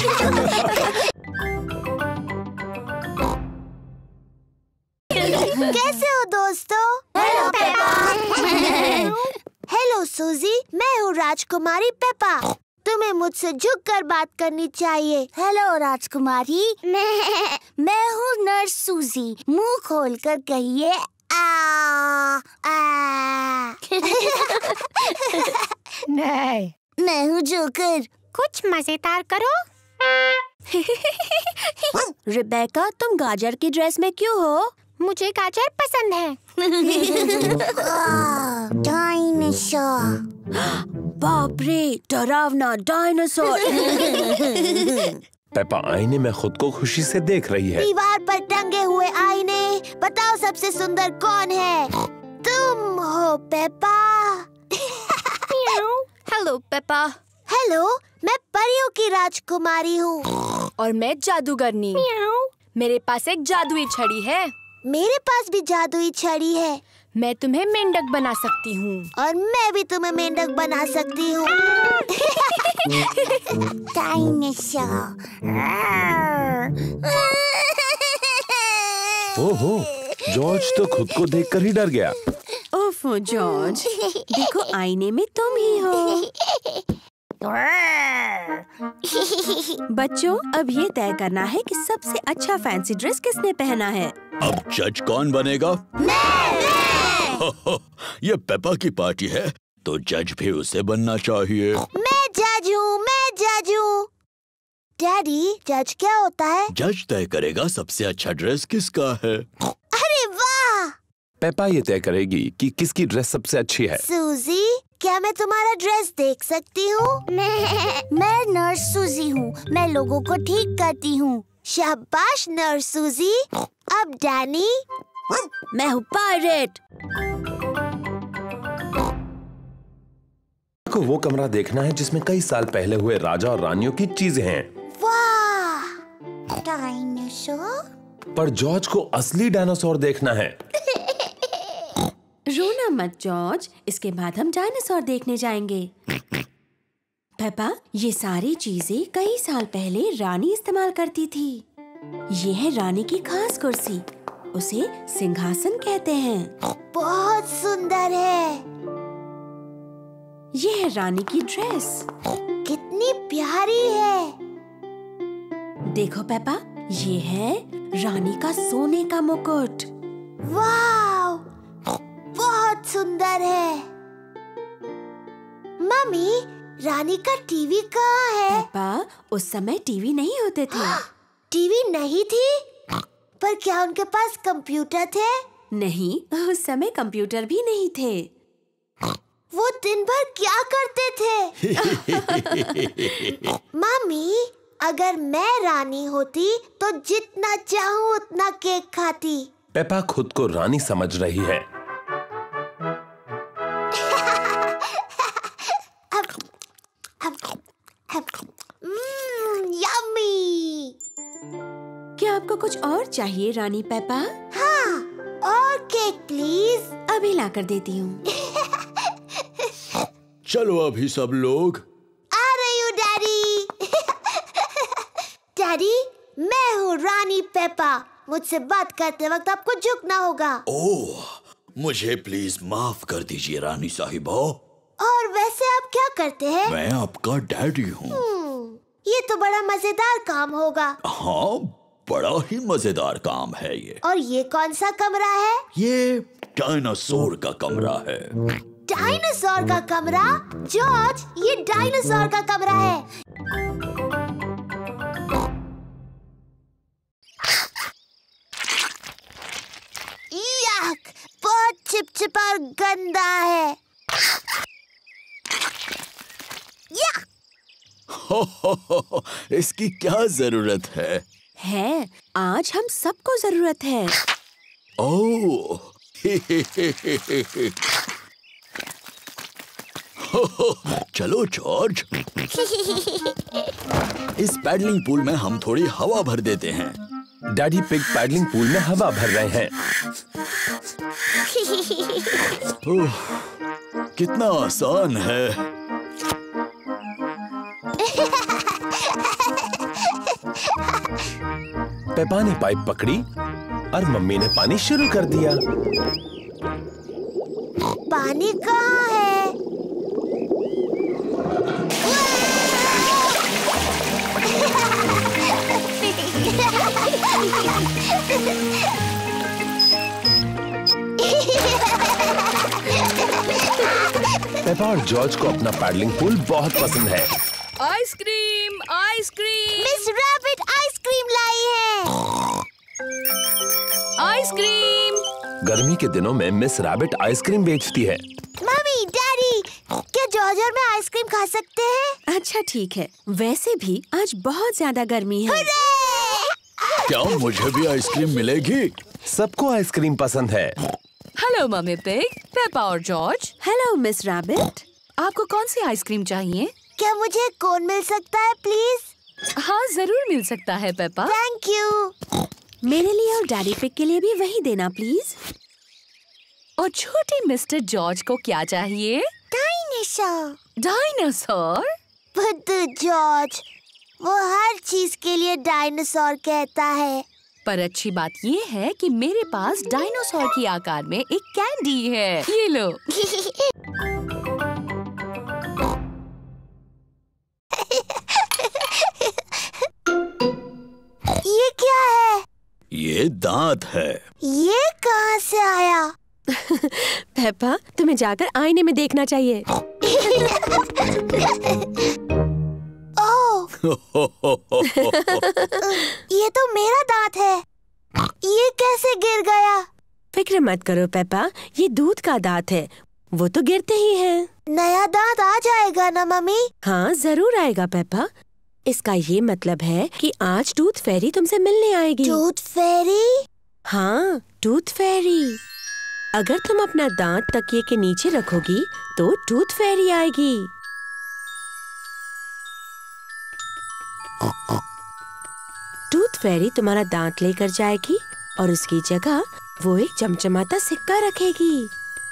कैसे हो दोस्तों? Hello Peppa. हेलो सूजी, मैं हूँ राजकुमारी पेपा। तुम्हें मुझसे झुक कर बात करनी चाहिए। हेलो राजकुमारी। मैं मैं हूँ नर्स सूजी। मुंह खोलकर कहिए आ आ। नहीं। मैं हूँ जोकर। कुछ मजेदार करो। रिबेका, तुम गाजर की ड्रेस में क्यों हो? मुझे गाजर पसंद है। डायनासोर। बाप रे, डरावना डायनासोर। पेपा आईने में खुद को खुशी से देख रही है। दीवार पर टंगे हुए आईने, बताओ सबसे सुंदर कौन है? तुम पेपा। Hello Peppa. हेलो, मैं परियों की राजकुमारी हूँ। और मैं जादूगरनी। मेरे पास एक जादुई छड़ी है। मेरे पास भी जादुई छड़ी है। मैं तुम्हें मेंढक बना सकती हूँ। और मैं भी तुम्हें मेंढक बना सकती हूँ। डायनासोर। ओहो, जॉर्ज तो खुद को देखकर ही डर गया। ओफो जॉर्ज, देखो आईने में तुम ही हो। बच्चों, अब ये तय करना है कि सबसे अच्छा फैंसी ड्रेस किसने पहना है। अब जज कौन बनेगा? ये पेपा की पार्टी है, तो जज भी उसे बनना चाहिए। मैं जज हूँ, मैं जज हूँ। डैडी, जज क्या होता है? जज तय करेगा सबसे अच्छा ड्रेस किसका है। अरे वाह! पेपा ये तय करेगी कि किसकी ड्रेस सबसे अच्छी है। सूजी, क्या मैं तुम्हारा ड्रेस देख सकती हूँ? मैं मैं नर्स सूजी हूँ। मैं लोगों को ठीक करती हूँ। शाबाश नर्स सूजी। अब डैनी। मैं हूँ पायरेट। को वो कमरा देखना है जिसमें कई साल पहले हुए राजा और रानियों की चीजें हैं। वाह! डायनासोर? पर जॉर्ज को असली डायनासोर देखना है। रोना मत जॉर्ज, इसके बाद हम डायनासोर देखने जाएंगे। पेपा, ये सारी चीजें कई साल पहले रानी इस्तेमाल करती थी। ये है रानी की खास कुर्सी, उसे सिंहासन कहते हैं। बहुत सुंदर है। ये है रानी की ड्रेस। कितनी प्यारी है। देखो पेपा, ये है रानी का सोने का मुकुट। वाव! बहुत सुंदर है। मम्मी, रानी का टीवी कहाँ है? पेपा, उस समय टीवी नहीं होते थे। टीवी नहीं थी? पर क्या उनके पास कंप्यूटर थे? नहीं, उस समय कंप्यूटर भी नहीं थे। वो दिन भर क्या करते थे? मम्मी, अगर मैं रानी होती तो जितना चाहूँ उतना केक खाती। पेपा खुद को रानी समझ रही है। यम्मी! क्या आपको कुछ और चाहिए रानी पेपा? हाँ, और केक प्लीज। अभी ला कर देती हूँ। चलो अभी सब लोग। आ रही हूँ डैडी। डैडी, मैं हूँ रानी पेपा। मुझसे बात करते वक्त आपको झुकना होगा। ओह, मुझे प्लीज माफ कर दीजिए रानी साहिबा। और वैसे आप क्या करते हैं? मैं आपका डैडी हूँ। ये तो बड़ा मजेदार काम होगा। हाँ, बड़ा ही मजेदार काम है ये। और ये कौन सा कमरा है? ये डायनासोर का कमरा है। डायनासोर का कमरा? जॉर्ज, ये डायनासोर का कमरा है। याक, बहुत चिपचिपा और गंदा है। या! हो, हो, हो, हो, इसकी क्या जरूरत है? है, आज हम सबको जरूरत है। ओह, चलो जॉर्ज, इस पैडलिंग पूल में हम थोड़ी हवा भर देते हैं। डैडी पिग पैडलिंग पूल में हवा भर रहे हैं। ओह, कितना आसान है। पेपा ने पाइप पकड़ी और मम्मी ने पानी शुरू कर दिया। पानी कहाँ है? पेपा और जॉर्ज को अपना पैडलिंग पूल बहुत पसंद है। Ice cream, ice cream, miss rabbit ice cream लाई है। आइसक्रीम। गर्मी के दिनों में मिस रैबिट आइसक्रीम बेचती है। मम्मी, डैडी, क्या जॉर्ज और मैं आइसक्रीम खा सकते हैं? अच्छा ठीक है, वैसे भी आज बहुत ज्यादा गर्मी है। क्या मुझे भी आइसक्रीम मिलेगी? सबको आइसक्रीम पसंद है। हेलो मम्मी पिग, पेपा और जॉर्ज। Hello miss rabbit. आपको कौन सी आइसक्रीम चाहिए? क्या मुझे कोन मिल सकता है प्लीज? हाँ जरूर मिल सकता है पेपा। Thank you. मेरे लिए और डैडी पिग के लिए भी वही देना प्लीज। और छोटे मिस्टर जॉर्ज को क्या चाहिए? डायनासोर। डायनासोर? बुद्धू जॉर्ज, वो हर चीज के लिए डायनासोर कहता है। पर अच्छी बात ये है कि मेरे पास डायनासोर की आकार में एक कैंडी है। ये लो। ये क्या है? ये दांत है। ये कहाँ से आया? पेपा, तुम्हें जाकर आईने में देखना चाहिए। ओह, ये तो मेरा दांत है। ये कैसे गिर गया? फिक्र मत करो पेपा, ये दूध का दांत है, वो तो गिरते ही हैं। नया दांत आ जाएगा ना मम्मी? हाँ जरूर आएगा पेपा। इसका ये मतलब है कि आज टूथ फेरी तुमसे मिलने आएगी। Tooth fairy? हाँ, टूथ फेरी। अगर तुम अपना दांत तकिए के नीचे रखोगी तो टूथ फेरी आएगी। टूथ फेरी तुम्हारा दांत लेकर जाएगी और उसकी जगह वो एक चमचमाता सिक्का रखेगी।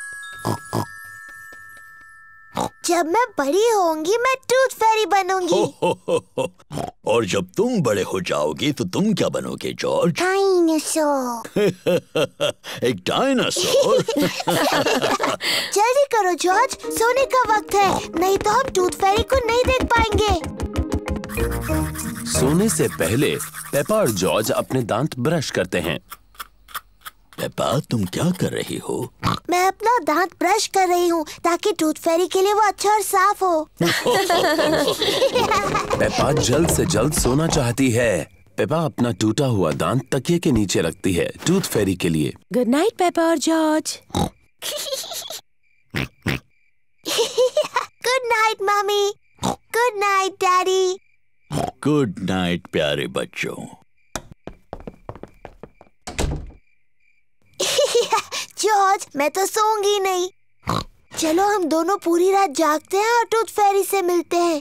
जब मैं बड़ी होंगी मैं टूथ फेरी बनूंगी। हो, हो, हो, हो। और जब तुम बड़े हो जाओगी तो तुम क्या बनोगे जॉर्ज? डायनासोर। एक डायनासोर? जल्दी करो जॉर्ज, सोने का वक्त है, नहीं तो हम टूथ फेरी को नहीं देख पाएंगे। सोने से पहले पेपा और जॉर्ज अपने दांत ब्रश करते हैं। पेपा, तुम क्या कर रही हो? मैं अपना दांत ब्रश कर रही हूँ ताकि टूथ फेरी के लिए वो अच्छा और साफ हो। पेपा जल्द से जल्द सोना चाहती है। पेपा अपना टूटा हुआ दांत तकिए के नीचे रखती है टूथ फेरी के लिए। गुड नाइट पेपा और George. Good night mummy. Good night daddy. Good night प्यारे बच्चों। जॉर्ज, मैं तो सोऊंगी नहीं। चलो हम दोनों पूरी रात जागते हैं और टूथ फेरी से मिलते हैं।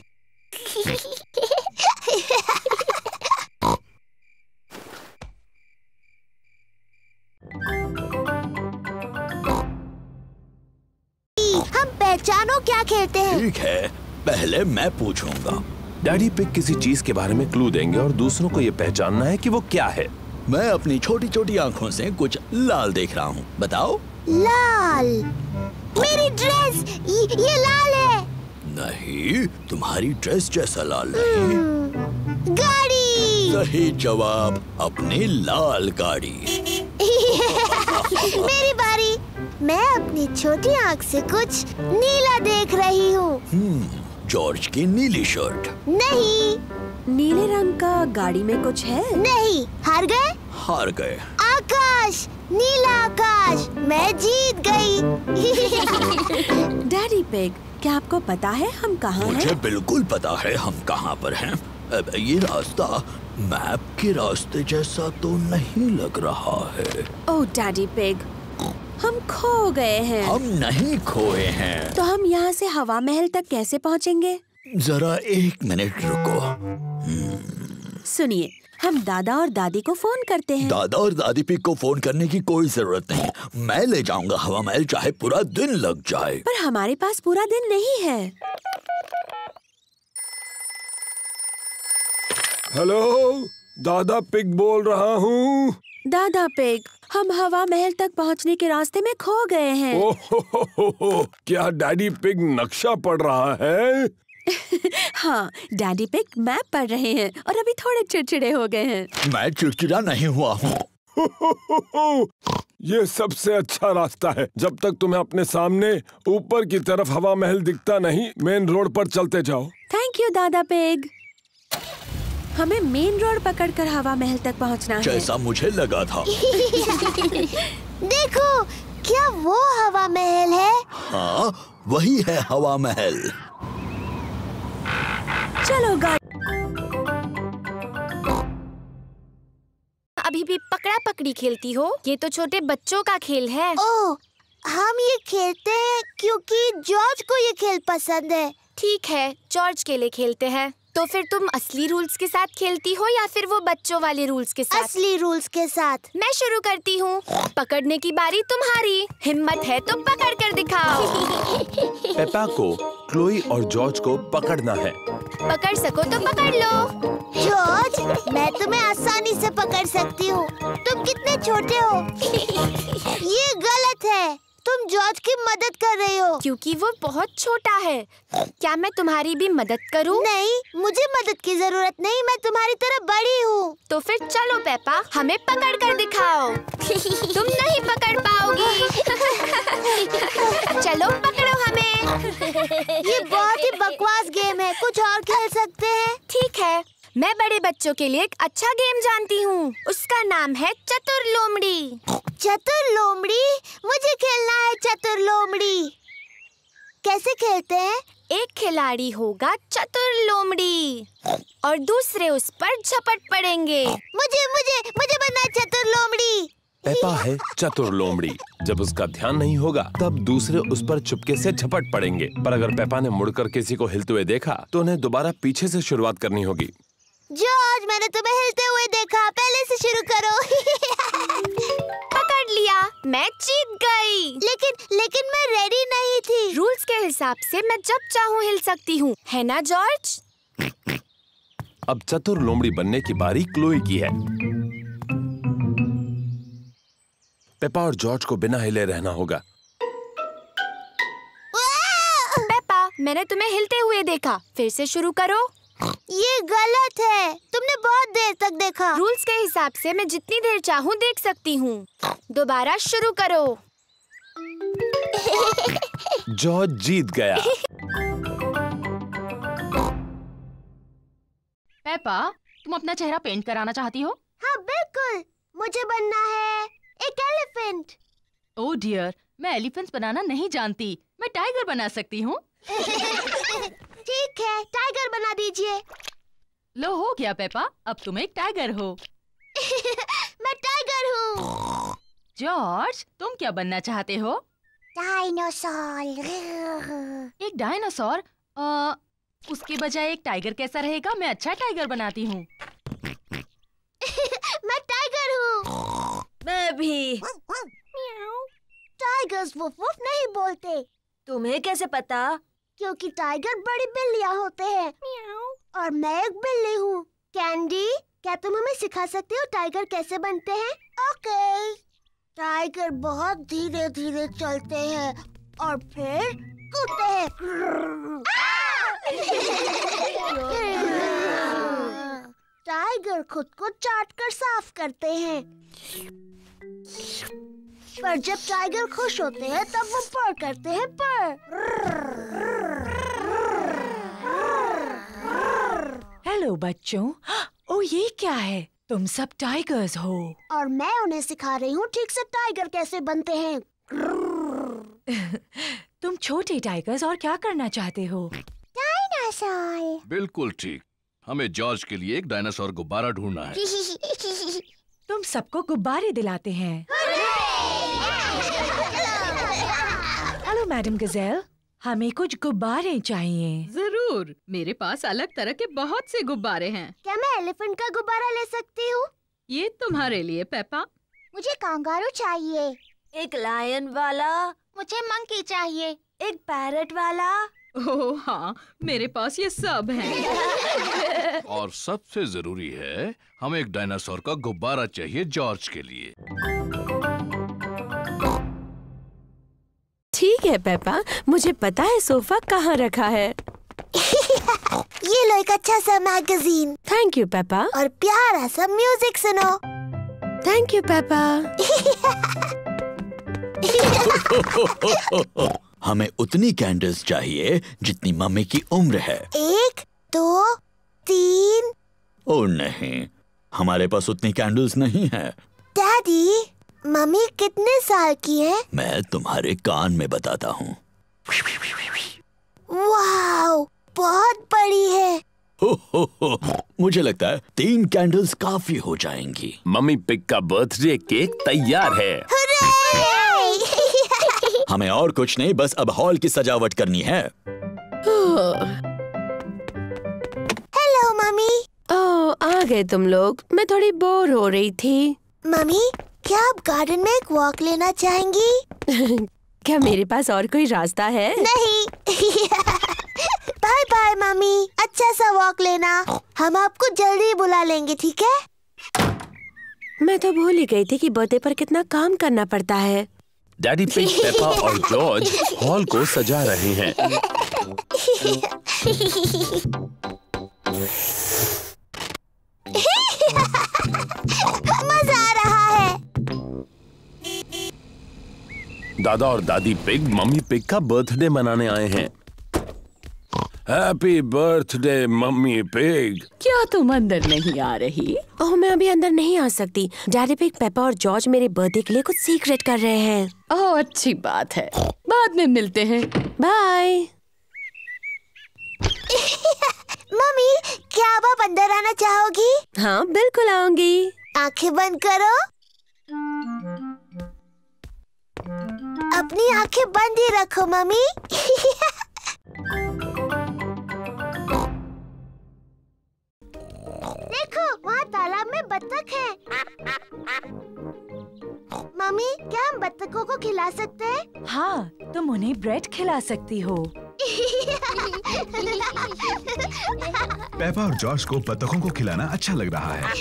हम पहचानो क्या खेलते हैं। ठीक है, पहले मैं पूछूंगा। डैडी पिग किसी चीज के बारे में क्लू देंगे और दूसरों को ये पहचानना है कि वो क्या है। मैं अपनी छोटी छोटी आंखों से कुछ लाल देख रहा हूँ, बताओ। लाल? मेरी ड्रेस, ये, ये लाल है। नहीं, तुम्हारी ड्रेस जैसा लाल नहीं। गाड़ी। सही जवाब, अपनी लाल गाड़ी। मेरी बारी। मैं अपनी छोटी आंख से कुछ नीला देख रही हूँ। हम्म, जॉर्ज की नीली शर्ट। नहीं। नीले रंग का गाड़ी में कुछ है? नहीं। हार गए? हार गए। आकाश, नीला आकाश, मैं जीत गई। डैडी पिग, क्या आपको पता है हम कहाँ हैं? मुझे बिल्कुल पता है हम कहाँ पर हैं। अब ये रास्ता मैप के रास्ते जैसा तो नहीं लग रहा है। ओह डैडी पिग, हम खो गए हैं। हम नहीं खोए हैं। तो हम यहाँ से हवा महल तक कैसे पहुँचेंगे? जरा एक मिनट रुको। सुनिए, हम दादा और दादी को फोन करते हैं। दादा और दादी पिग को फोन करने की कोई जरूरत नहीं, मैं ले जाऊंगा हवा महल, चाहे पूरा दिन लग जाए। पर हमारे पास पूरा दिन नहीं है। हेलो, दादा पिग बोल रहा हूँ। दादा पिग, हम हवा महल तक पहुँचने के रास्ते में खो गए हैं। ओह, क्या डैडी पिग नक्शा पढ़ रहा है? हाँ, डैडी पिग मैप पढ़ रहे हैं और अभी थोड़े चिड़चिड़े हो गए हैं। मैं चिड़चिड़ा नहीं हुआ हूँ। ये सबसे अच्छा रास्ता है। जब तक तुम्हें अपने सामने ऊपर की तरफ हवा महल दिखता नहीं, मेन रोड पर चलते जाओ। थैंक यू दादा पिग। हमें मेन रोड पकड़कर हवा महल तक पहुंचना है। जैसा मुझे लगा था। देखो, क्या वो हवा महल है? हाँ, वही है हवा महल। चलो गाड़ी। अभी भी पकड़ा पकड़ी खेलती हो? ये तो छोटे बच्चों का खेल है। ओह, हम ये खेलते हैं क्योंकि जॉर्ज को ये खेल पसंद है। ठीक है, जॉर्ज के लिए खेलते हैं। तो फिर तुम असली रूल्स के साथ खेलती हो या फिर वो बच्चों वाले रूल्स के साथ? असली रूल्स के साथ। मैं शुरू करती हूँ। पकड़ने की बारी तुम्हारी। हिम्मत है तो पकड़ कर दिखाओ। पेपा को क्लोई और जॉर्ज को पकड़ना है। पकड़ सको तो पकड़ लो। जॉर्ज, मैं तुम्हें आसानी से पकड़ सकती हूँ। तुम कितने छोटे हो। ये गलत है। तुम जॉर्ज की मदद कर रही हो। क्योंकि वो बहुत छोटा है। क्या मैं तुम्हारी भी मदद करूं? नहीं, मुझे मदद की जरूरत नहीं। मैं तुम्हारी तरह बड़ी हूँ। तो फिर चलो पेपा, हमें पकड़ कर दिखाओ। तुम नहीं पकड़ पाओगी। चलो पकड़ो हमें। ये बहुत ही बकवास गेम है। कुछ और खेल सकते हैं? ठीक है, मैं बड़े बच्चों के लिए एक अच्छा गेम जानती हूँ। उसका नाम है चतुर लोमड़ी। चतुर लोमड़ी? मुझे खेलना है चतुर लोमड़ी। कैसे खेलते हैं? एक खिलाड़ी होगा चतुर लोमड़ी और दूसरे उस पर झपट पड़ेंगे। मुझे मुझे मुझे बनना है चतुर लोमड़ी। पेपा है चतुर लोमड़ी। जब उसका ध्यान नहीं होगा तब दूसरे उस पर चुपके से झपट पड़ेंगे। पर अगर पेपा ने मुड़कर किसी को हिलते हुए देखा तो उन्हें दोबारा पीछे से शुरुआत करनी होगी। जॉर्ज, मैंने तुम्हें हिलते हुए देखा। पहले से शुरू करो। पकड़ लिया, मैं जीत गई। लेकिन लेकिन मैं रेडी नहीं थी। रूल्स के हिसाब से मैं जब चाहूँ हिल सकती हूँ, है ना जॉर्ज? अब चतुर लोमड़ी बनने की बारी क्लोई की है। पेपा और जॉर्ज को बिना हिले रहना होगा। पेपा, मैंने तुम्हें हिलते हुए देखा। फिर से शुरू करो। ये गलत है। तुमने बहुत देर तक देखा। रूल्स के हिसाब से मैं जितनी देर चाहूँ देख सकती हूँ। दोबारा शुरू करो। जॉर्ज जीत गया। पेपा, तुम अपना चेहरा पेंट कराना चाहती हो? हाँ बिल्कुल, मुझे बनना है एक एलिफेंट। ओह डियर, मैं एलिफेंट्स बनाना नहीं जानती। मैं टाइगर बना सकती हूँ। ठीक है, टाइगर बना दीजिए। लो, हो गया पेपा, अब तुम एक टाइगर हो। मैं टाइगर हूँ। जॉर्ज, तुम क्या बनना चाहते हो? डायनासोर। एक डायनासोर? आ, उसके बजाय एक टाइगर कैसा रहेगा? मैं अच्छा टाइगर बनाती हूँ। मैं टाइगर हूँ। मैं भी। टाइगर्स वुफ वुफ नहीं बोलते। तुम्हें कैसे पता? क्योंकि टाइगर बड़ी बिल्लियाँ होते हैं और मैं एक बिल्ली हूँ। कैंडी, क्या तुम हमें सिखा सकते हो टाइगर कैसे बनते हैं? ओके। टाइगर बहुत धीरे धीरे चलते हैं और फिर कूदते हैं। टाइगर खुद को चाट कर साफ करते हैं। पर जब टाइगर खुश होते हैं तब वो पर करते हैं पर। हेलो बच्चों। ओ, ये क्या है? तुम सब टाइगर्स हो और मैं उन्हें सिखा रही हूँ ठीक से टाइगर कैसे बनते हैं। तुम छोटे टाइगर्स और क्या करना चाहते हो? डायनासोर। बिल्कुल ठीक। हमें जॉर्ज के लिए एक डायनासोर गुब्बारा ढूंढना है। तुम सबको गुब्बारे दिलाते हैं। हेलो मैडम गजेल, हमें कुछ गुब्बारे चाहिए। जरूर, मेरे पास अलग तरह के बहुत से गुब्बारे हैं। क्या मैं एलिफेंट का गुब्बारा ले सकती हूँ? ये तुम्हारे लिए पेपा। मुझे कांगारू चाहिए। एक लायन वाला। मुझे मंकी चाहिए। एक पैरट वाला। ओह हाँ, मेरे पास ये सब हैं। और सबसे जरूरी है, हमें एक डायनासोर का गुब्बारा चाहिए जॉर्ज के लिए। ठीक है पेपा, मुझे पता है सोफा कहाँ रखा है। ये लो एक अच्छा सा मैगजीन। Thank you Peppa. और प्यारा सा म्यूजिक सुनो। Thank you Peppa. हमें उतनी कैंडल्स चाहिए जितनी मम्मी की उम्र है। एक, दो, तीन। ओ नहीं, हमारे पास उतनी कैंडल्स नहीं है। डैडी, मम्मी कितने साल की है? मैं तुम्हारे कान में बताता हूँ। वाओ, बहुत बड़ी है। हो, हो, हो, मुझे लगता है तीन कैंडल्स काफी हो जाएंगी। मम्मी पिग का बर्थडे केक तैयार है। हमें और कुछ नहीं, बस अब हॉल की सजावट करनी है। Hello mummy. ओह, आ गए तुम लोग। मैं थोड़ी बोर हो रही थी। मम्मी, क्या आप गार्डन में एक वॉक लेना चाहेंगी? क्या मेरे पास और कोई रास्ता है? नहीं। बाय बाय मम्मी, अच्छा सा वॉक लेना। हम आपको जल्दी बुला लेंगे, ठीक है? मैं तो भूल ही गई थी कि बर्थडे पर कितना काम करना पड़ता है। डैडी पिग, पेपा और जॉर्ज हॉल को सजा रहे हैं। मजा आ रहा है। दादा और दादी पिग मम्मी पिग का बर्थडे मनाने आए हैं। Happy birthday mummy pig. क्या तुम अंदर नहीं आ रही? ओह, मैं अभी अंदर नहीं आ सकती। डैडी पिग, पेपा और जॉर्ज मेरे बर्थडे के लिए कुछ सीक्रेट कर रहे हैं। ओह, अच्छी बात है। बाद में मिलते हैं। बाय। मम्मी, क्या अब आप अंदर आना चाहोगी? हाँ, बिल्कुल आऊंगी। आंखें बंद करो। अपनी आंखें बंद ही रखो मम्मी। देखो, वहाँ तालाब में बत्तख है। मम्मी, क्या हम बत्तखों को खिला सकते हैं? हाँ, तुम उन्हें ब्रेड खिला सकती हो। पेपा और जॉर्ज को बत्तखों को खिलाना अच्छा लग रहा है।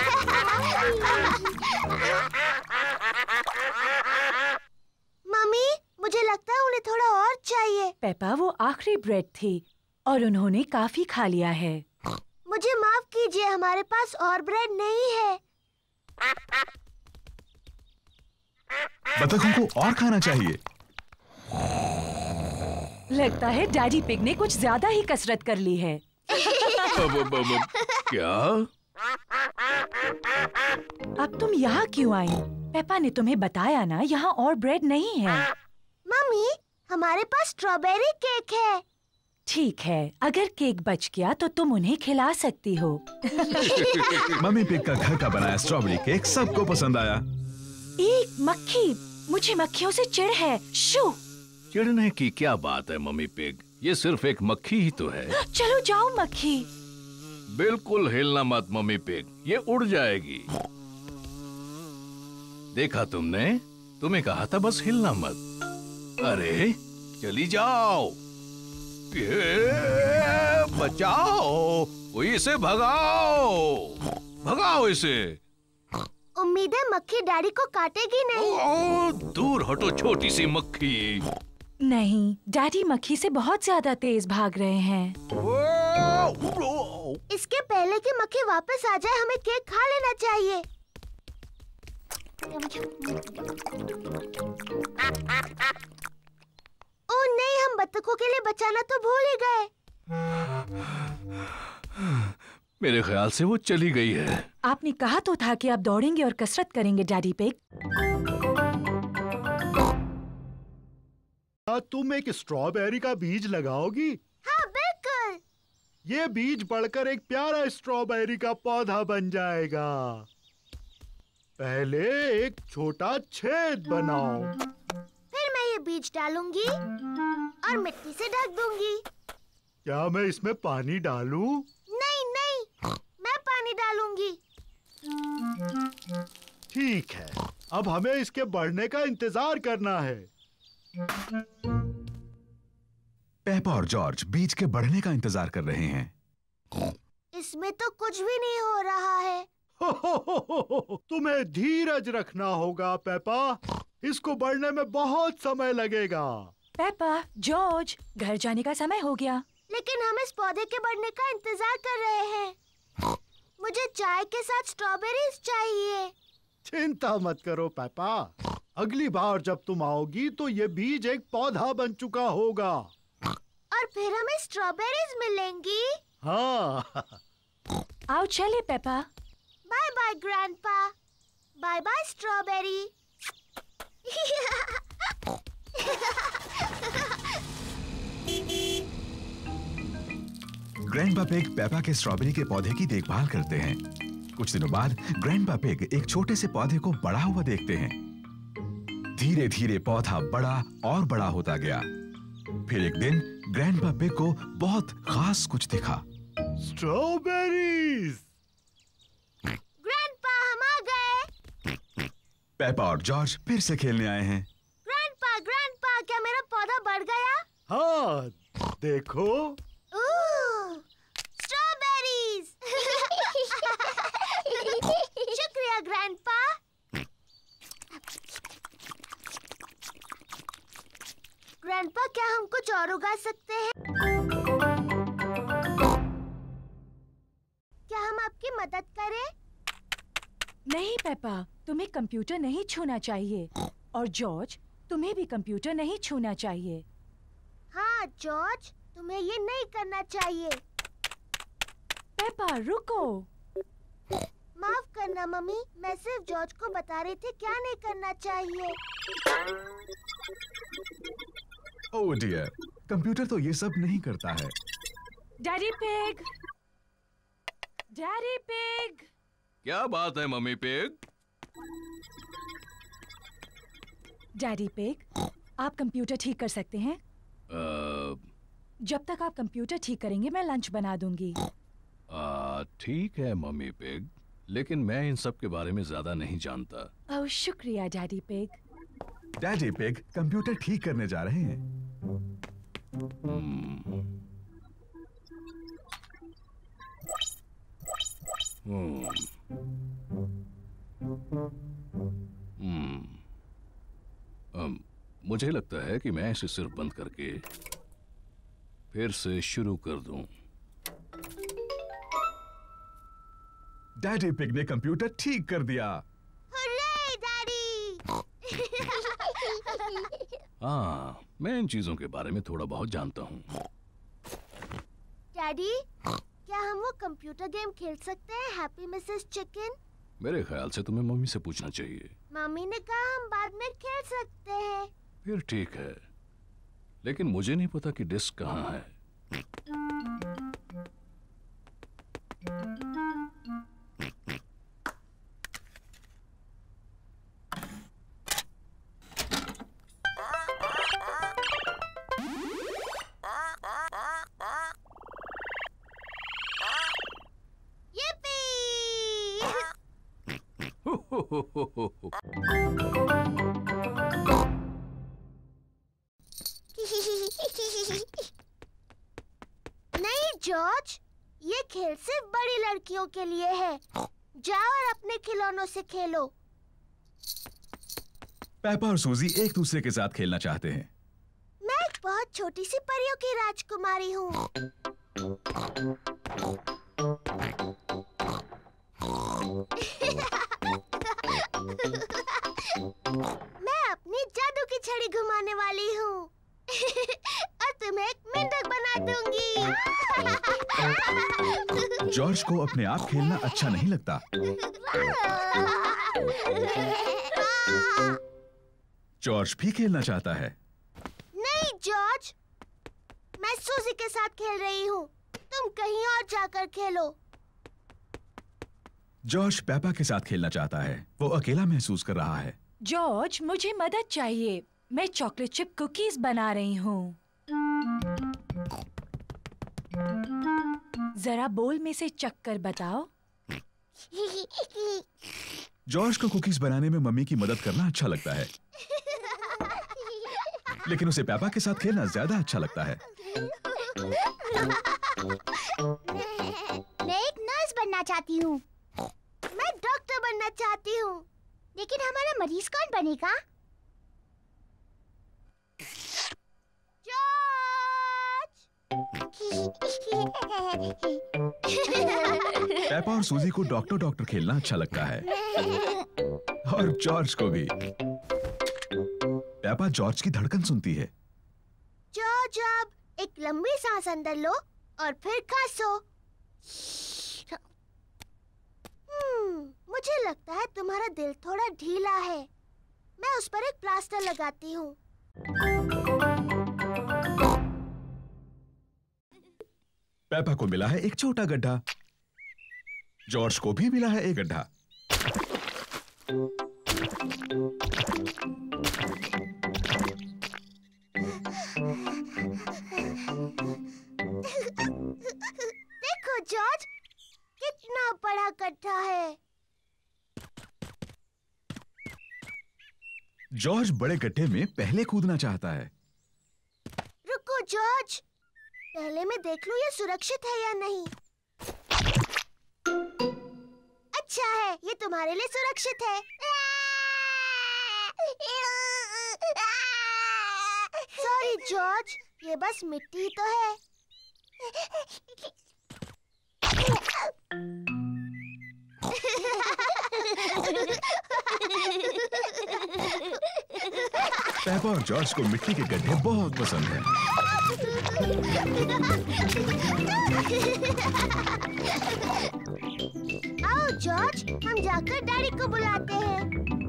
मम्मी, मुझे लगता है उन्हें थोड़ा और चाहिए। पेपा, वो आखिरी ब्रेड थी और उन्होंने काफी खा लिया है। मुझे माफ कीजिए, हमारे पास और ब्रेड नहीं है। बत्तखों को और खाना चाहिए। लगता है डैडी पिग ने कुछ ज्यादा ही कसरत कर ली है। अब, अब, अब, क्या? अब तुम यहाँ क्यों आई? पेपा ने तुम्हें बताया ना, यहाँ और ब्रेड नहीं है। मम्मी, हमारे पास स्ट्रॉबेरी केक है। ठीक है, अगर केक बच गया तो तुम उन्हें खिला सकती हो। मम्मी पिग का घर का बनाया स्ट्रॉबेरी केक सबको पसंद आया। एक मक्खी, मुझे मक्खियों से चिढ़ है। शू! चिढ़ने की क्या बात है मम्मी पिग, ये सिर्फ एक मक्खी ही तो है। चलो जाओ मक्खी। बिल्कुल हिलना मत मम्मी पिग, ये उड़ जाएगी। देखा तुमने? तुम्हें कहा था बस हिलना मत। अरे चली जाओ। ये, बचाओ, कोई इसे भगाओ, भगाओ इसे। उम्मीद है मक्खी डैडी को काटेगी नहीं। ओ, दूर हटो छोटी सी मक्खी। नहीं, डैडी मक्खी से बहुत ज्यादा तेज भाग रहे हैं। इसके पहले कि मक्खी वापस आ जाए, हमें केक खा लेना चाहिए। ओह नहीं, हम बत्तखों के लिए बचाना तो भूल ही गए। मेरे ख्याल से वो चली गई है। आपने कहा तो था कि आप दौड़ेंगे और कसरत करेंगे डैडी पिग। तुम एक स्ट्रॉबेरी का बीज लगाओगी? हाँ बिल्कुल। ये बीज बढ़कर एक प्यारा स्ट्रॉबेरी का पौधा बन जाएगा। पहले एक छोटा छेद बनाओ। फिर मैं ये बीज डालूंगी और मिट्टी से ढक दूंगी। क्या मैं इसमें पानी डालूं? नहीं नहीं, मैं पानी डालूंगी। ठीक है, अब हमें इसके बढ़ने का इंतजार करना है। पेपा और जॉर्ज बीज के बढ़ने का इंतजार कर रहे हैं। इसमें तो कुछ भी नहीं हो रहा है। हो, हो, हो, हो, तुम्हें धीरज रखना होगा पेपा, इसको बढ़ने में बहुत समय लगेगा। पेपा, जॉर्ज, घर जाने का समय हो गया। लेकिन हम इस पौधे के बढ़ने का इंतजार कर रहे हैं। मुझे चाय के साथ स्ट्रॉबेरीज चाहिए। चिंता मत करो पेपा, अगली बार जब तुम आओगी तो ये बीज एक पौधा बन चुका होगा और फिर हमें स्ट्रॉबेरीज मिलेंगी। हाँ। आओ चले Peppa. Bye bye grandpa. Bye bye strawberry. Grandpa pig Peppa के स्ट्रॉबेरी के पौधे की देखभाल करते हैं। कुछ दिनों बाद ग्रैंडपा पिग एक छोटे से पौधे को बड़ा हुआ देखते हैं। धीरे धीरे पौधा बड़ा और बड़ा होता गया। फिर एक दिन ग्रैंडपा पिग को बहुत खास कुछ दिखा। स्ट्रॉबेरीज। ग्रैंडपा, हम आ गए। पेपा और जॉर्ज फिर से खेलने आए हैं। ग्रैंडपा, ग्रैंडपा, क्या मेरा पौधा बढ़ गया? हाँ, देखो। स्ट्रॉबेरीज। शुक्रिया ग्रैंडपा। ग्रैंडपा, क्या हम कुछ और उगा सकते हैं? क्या हम आपकी मदद करें? नहीं पेपा, तुम्हें कंप्यूटर नहीं छूना चाहिए। और जॉर्ज, तुम्हें भी कंप्यूटर नहीं छूना चाहिए। हाँ जॉर्ज, तुम्हें ये नहीं करना चाहिए। पेपा, रुको। माफ करना मम्मी, मैं सिर्फ जॉर्ज को बता रही थी क्या नहीं करना चाहिए। ओह डियर, कंप्यूटर तो ये सब नहीं करता है। Daddy pig, daddy pig. क्या बात है मम्मी पिग? डैडी पिग, आप कंप्यूटर ठीक कर सकते हैं? आ, जब तक आप कंप्यूटर ठीक करेंगे मैं लंच बना दूंगी। आ, ठीक है मम्मी पिग, लेकिन मैं इन सब के बारे में ज्यादा नहीं जानता। ओह शुक्रिया daddy pig. Daddy pig computer ठीक करने जा रहे हैं। हम्म। हम्म। हम्म। अम, मुझे लगता है कि मैं इसे सिर्फ बंद करके फिर से शुरू कर दूं। डैडी पिग ने कंप्यूटर ठीक कर दिया। Hooray daddy. हाँ, मैं इन चीजों के बारे में थोड़ा बहुत जानता हूँ। डैडी, क्या हम वो कंप्यूटर गेम खेल सकते हैं, हैप्पी मिसेस चिकन? मेरे ख्याल से तुम्हें मम्मी से पूछना चाहिए। मम्मी ने कहा हम बाद में खेल सकते हैं। फिर ठीक है, लेकिन मुझे नहीं पता कि डिस्क कहाँ है। नहीं जॉर्ज, ये खेल सिर्फ बड़ी लड़कियों के लिए है। जाओ और अपने खिलौनों से खेलो। पेपा और सूजी एक दूसरे के साथ खेलना चाहते हैं। मैं एक बहुत छोटी सी परियों की राजकुमारी हूँ। मैं अपनी जादू की छड़ी घुमाने वाली हूँ और तुम्हें एक मेंढक बना दूंगी। जॉर्ज को अपने आप खेलना अच्छा नहीं लगता। जॉर्ज भी खेलना चाहता है। नहीं जॉर्ज, मैं सूजी के साथ खेल रही हूँ, तुम कहीं और जाकर खेलो। जॉर्ज पेपा के साथ खेलना चाहता है, वो अकेला महसूस कर रहा है। जॉर्ज, मुझे मदद चाहिए, मैं चॉकलेट चिप कुकीज बना रही हूँ। जरा बोल में से चक्कर बताओ। जॉर्ज को कुकीज बनाने में मम्मी की मदद करना अच्छा लगता है, लेकिन उसे पेपा के साथ खेलना ज्यादा अच्छा लगता है। मैं एक नर्स बनना चाहती हूँ। मैं डॉक्टर बनना चाहती हूँ, लेकिन हमारा मरीज कौन बनेगा? पेपा और सूजी को डॉक्टर डॉक्टर खेलना अच्छा लगता है, और जॉर्ज को भी। पेपा जॉर्ज की धड़कन सुनती है। जॉर्ज, अब एक लंबी सांस अंदर लो और फिर खांसो। हम्म, मुझे लगता है तुम्हारा दिल थोड़ा ढीला है। मैं उस पर एक प्लास्टर लगाती हूँ। पेपा को मिला है एक छोटा गड्ढा, जॉर्ज को भी मिला है एक गड्ढा। जॉर्ज बड़े गड्ढे में पहले कूदना चाहता है। रुको जॉर्ज, पहले मैं देख लूं ये सुरक्षित है या नहीं। अच्छा है, ये तुम्हारे लिए सुरक्षित है। सॉरी जॉर्ज, ये बस मिट्टी ही तो है। पेपा और जॉर्ज को मिट्टी के गड्ढे बहुत पसंद हैं। आओ जॉर्ज, हम जाकर डैडी को बुलाते हैं।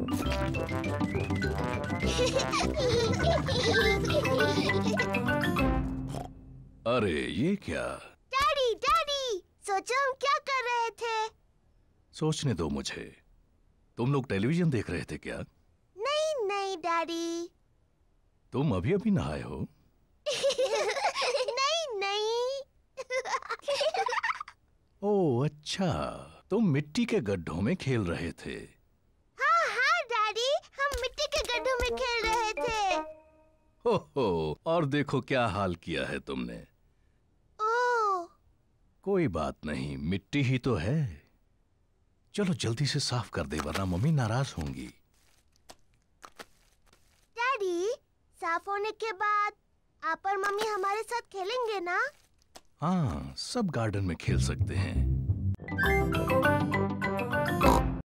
अरे ये क्या? डैडी डैडी, सोचो हम क्या कर रहे थे? सोचने दो मुझे। तुम लोग टेलीविजन देख रहे थे क्या? नहीं नहीं डैडी। तुम अभी अभी नहाए हो? नहीं नहीं। ओह अच्छा, तुम मिट्टी के गड्ढों में खेल रहे थे। हाँ हाँ डैडी, हम मिट्टी के गड्ढों में खेल रहे थे। हो हो, और देखो क्या हाल किया है तुमने। ओह। कोई बात नहीं, मिट्टी ही तो है। चलो जल्दी से साफ कर दे वरना मम्मी नाराज होंगी। डैडी, साफ होने के बाद आप और मम्मी हमारे साथ खेलेंगे ना? हाँ, सब गार्डन में खेल सकते हैं।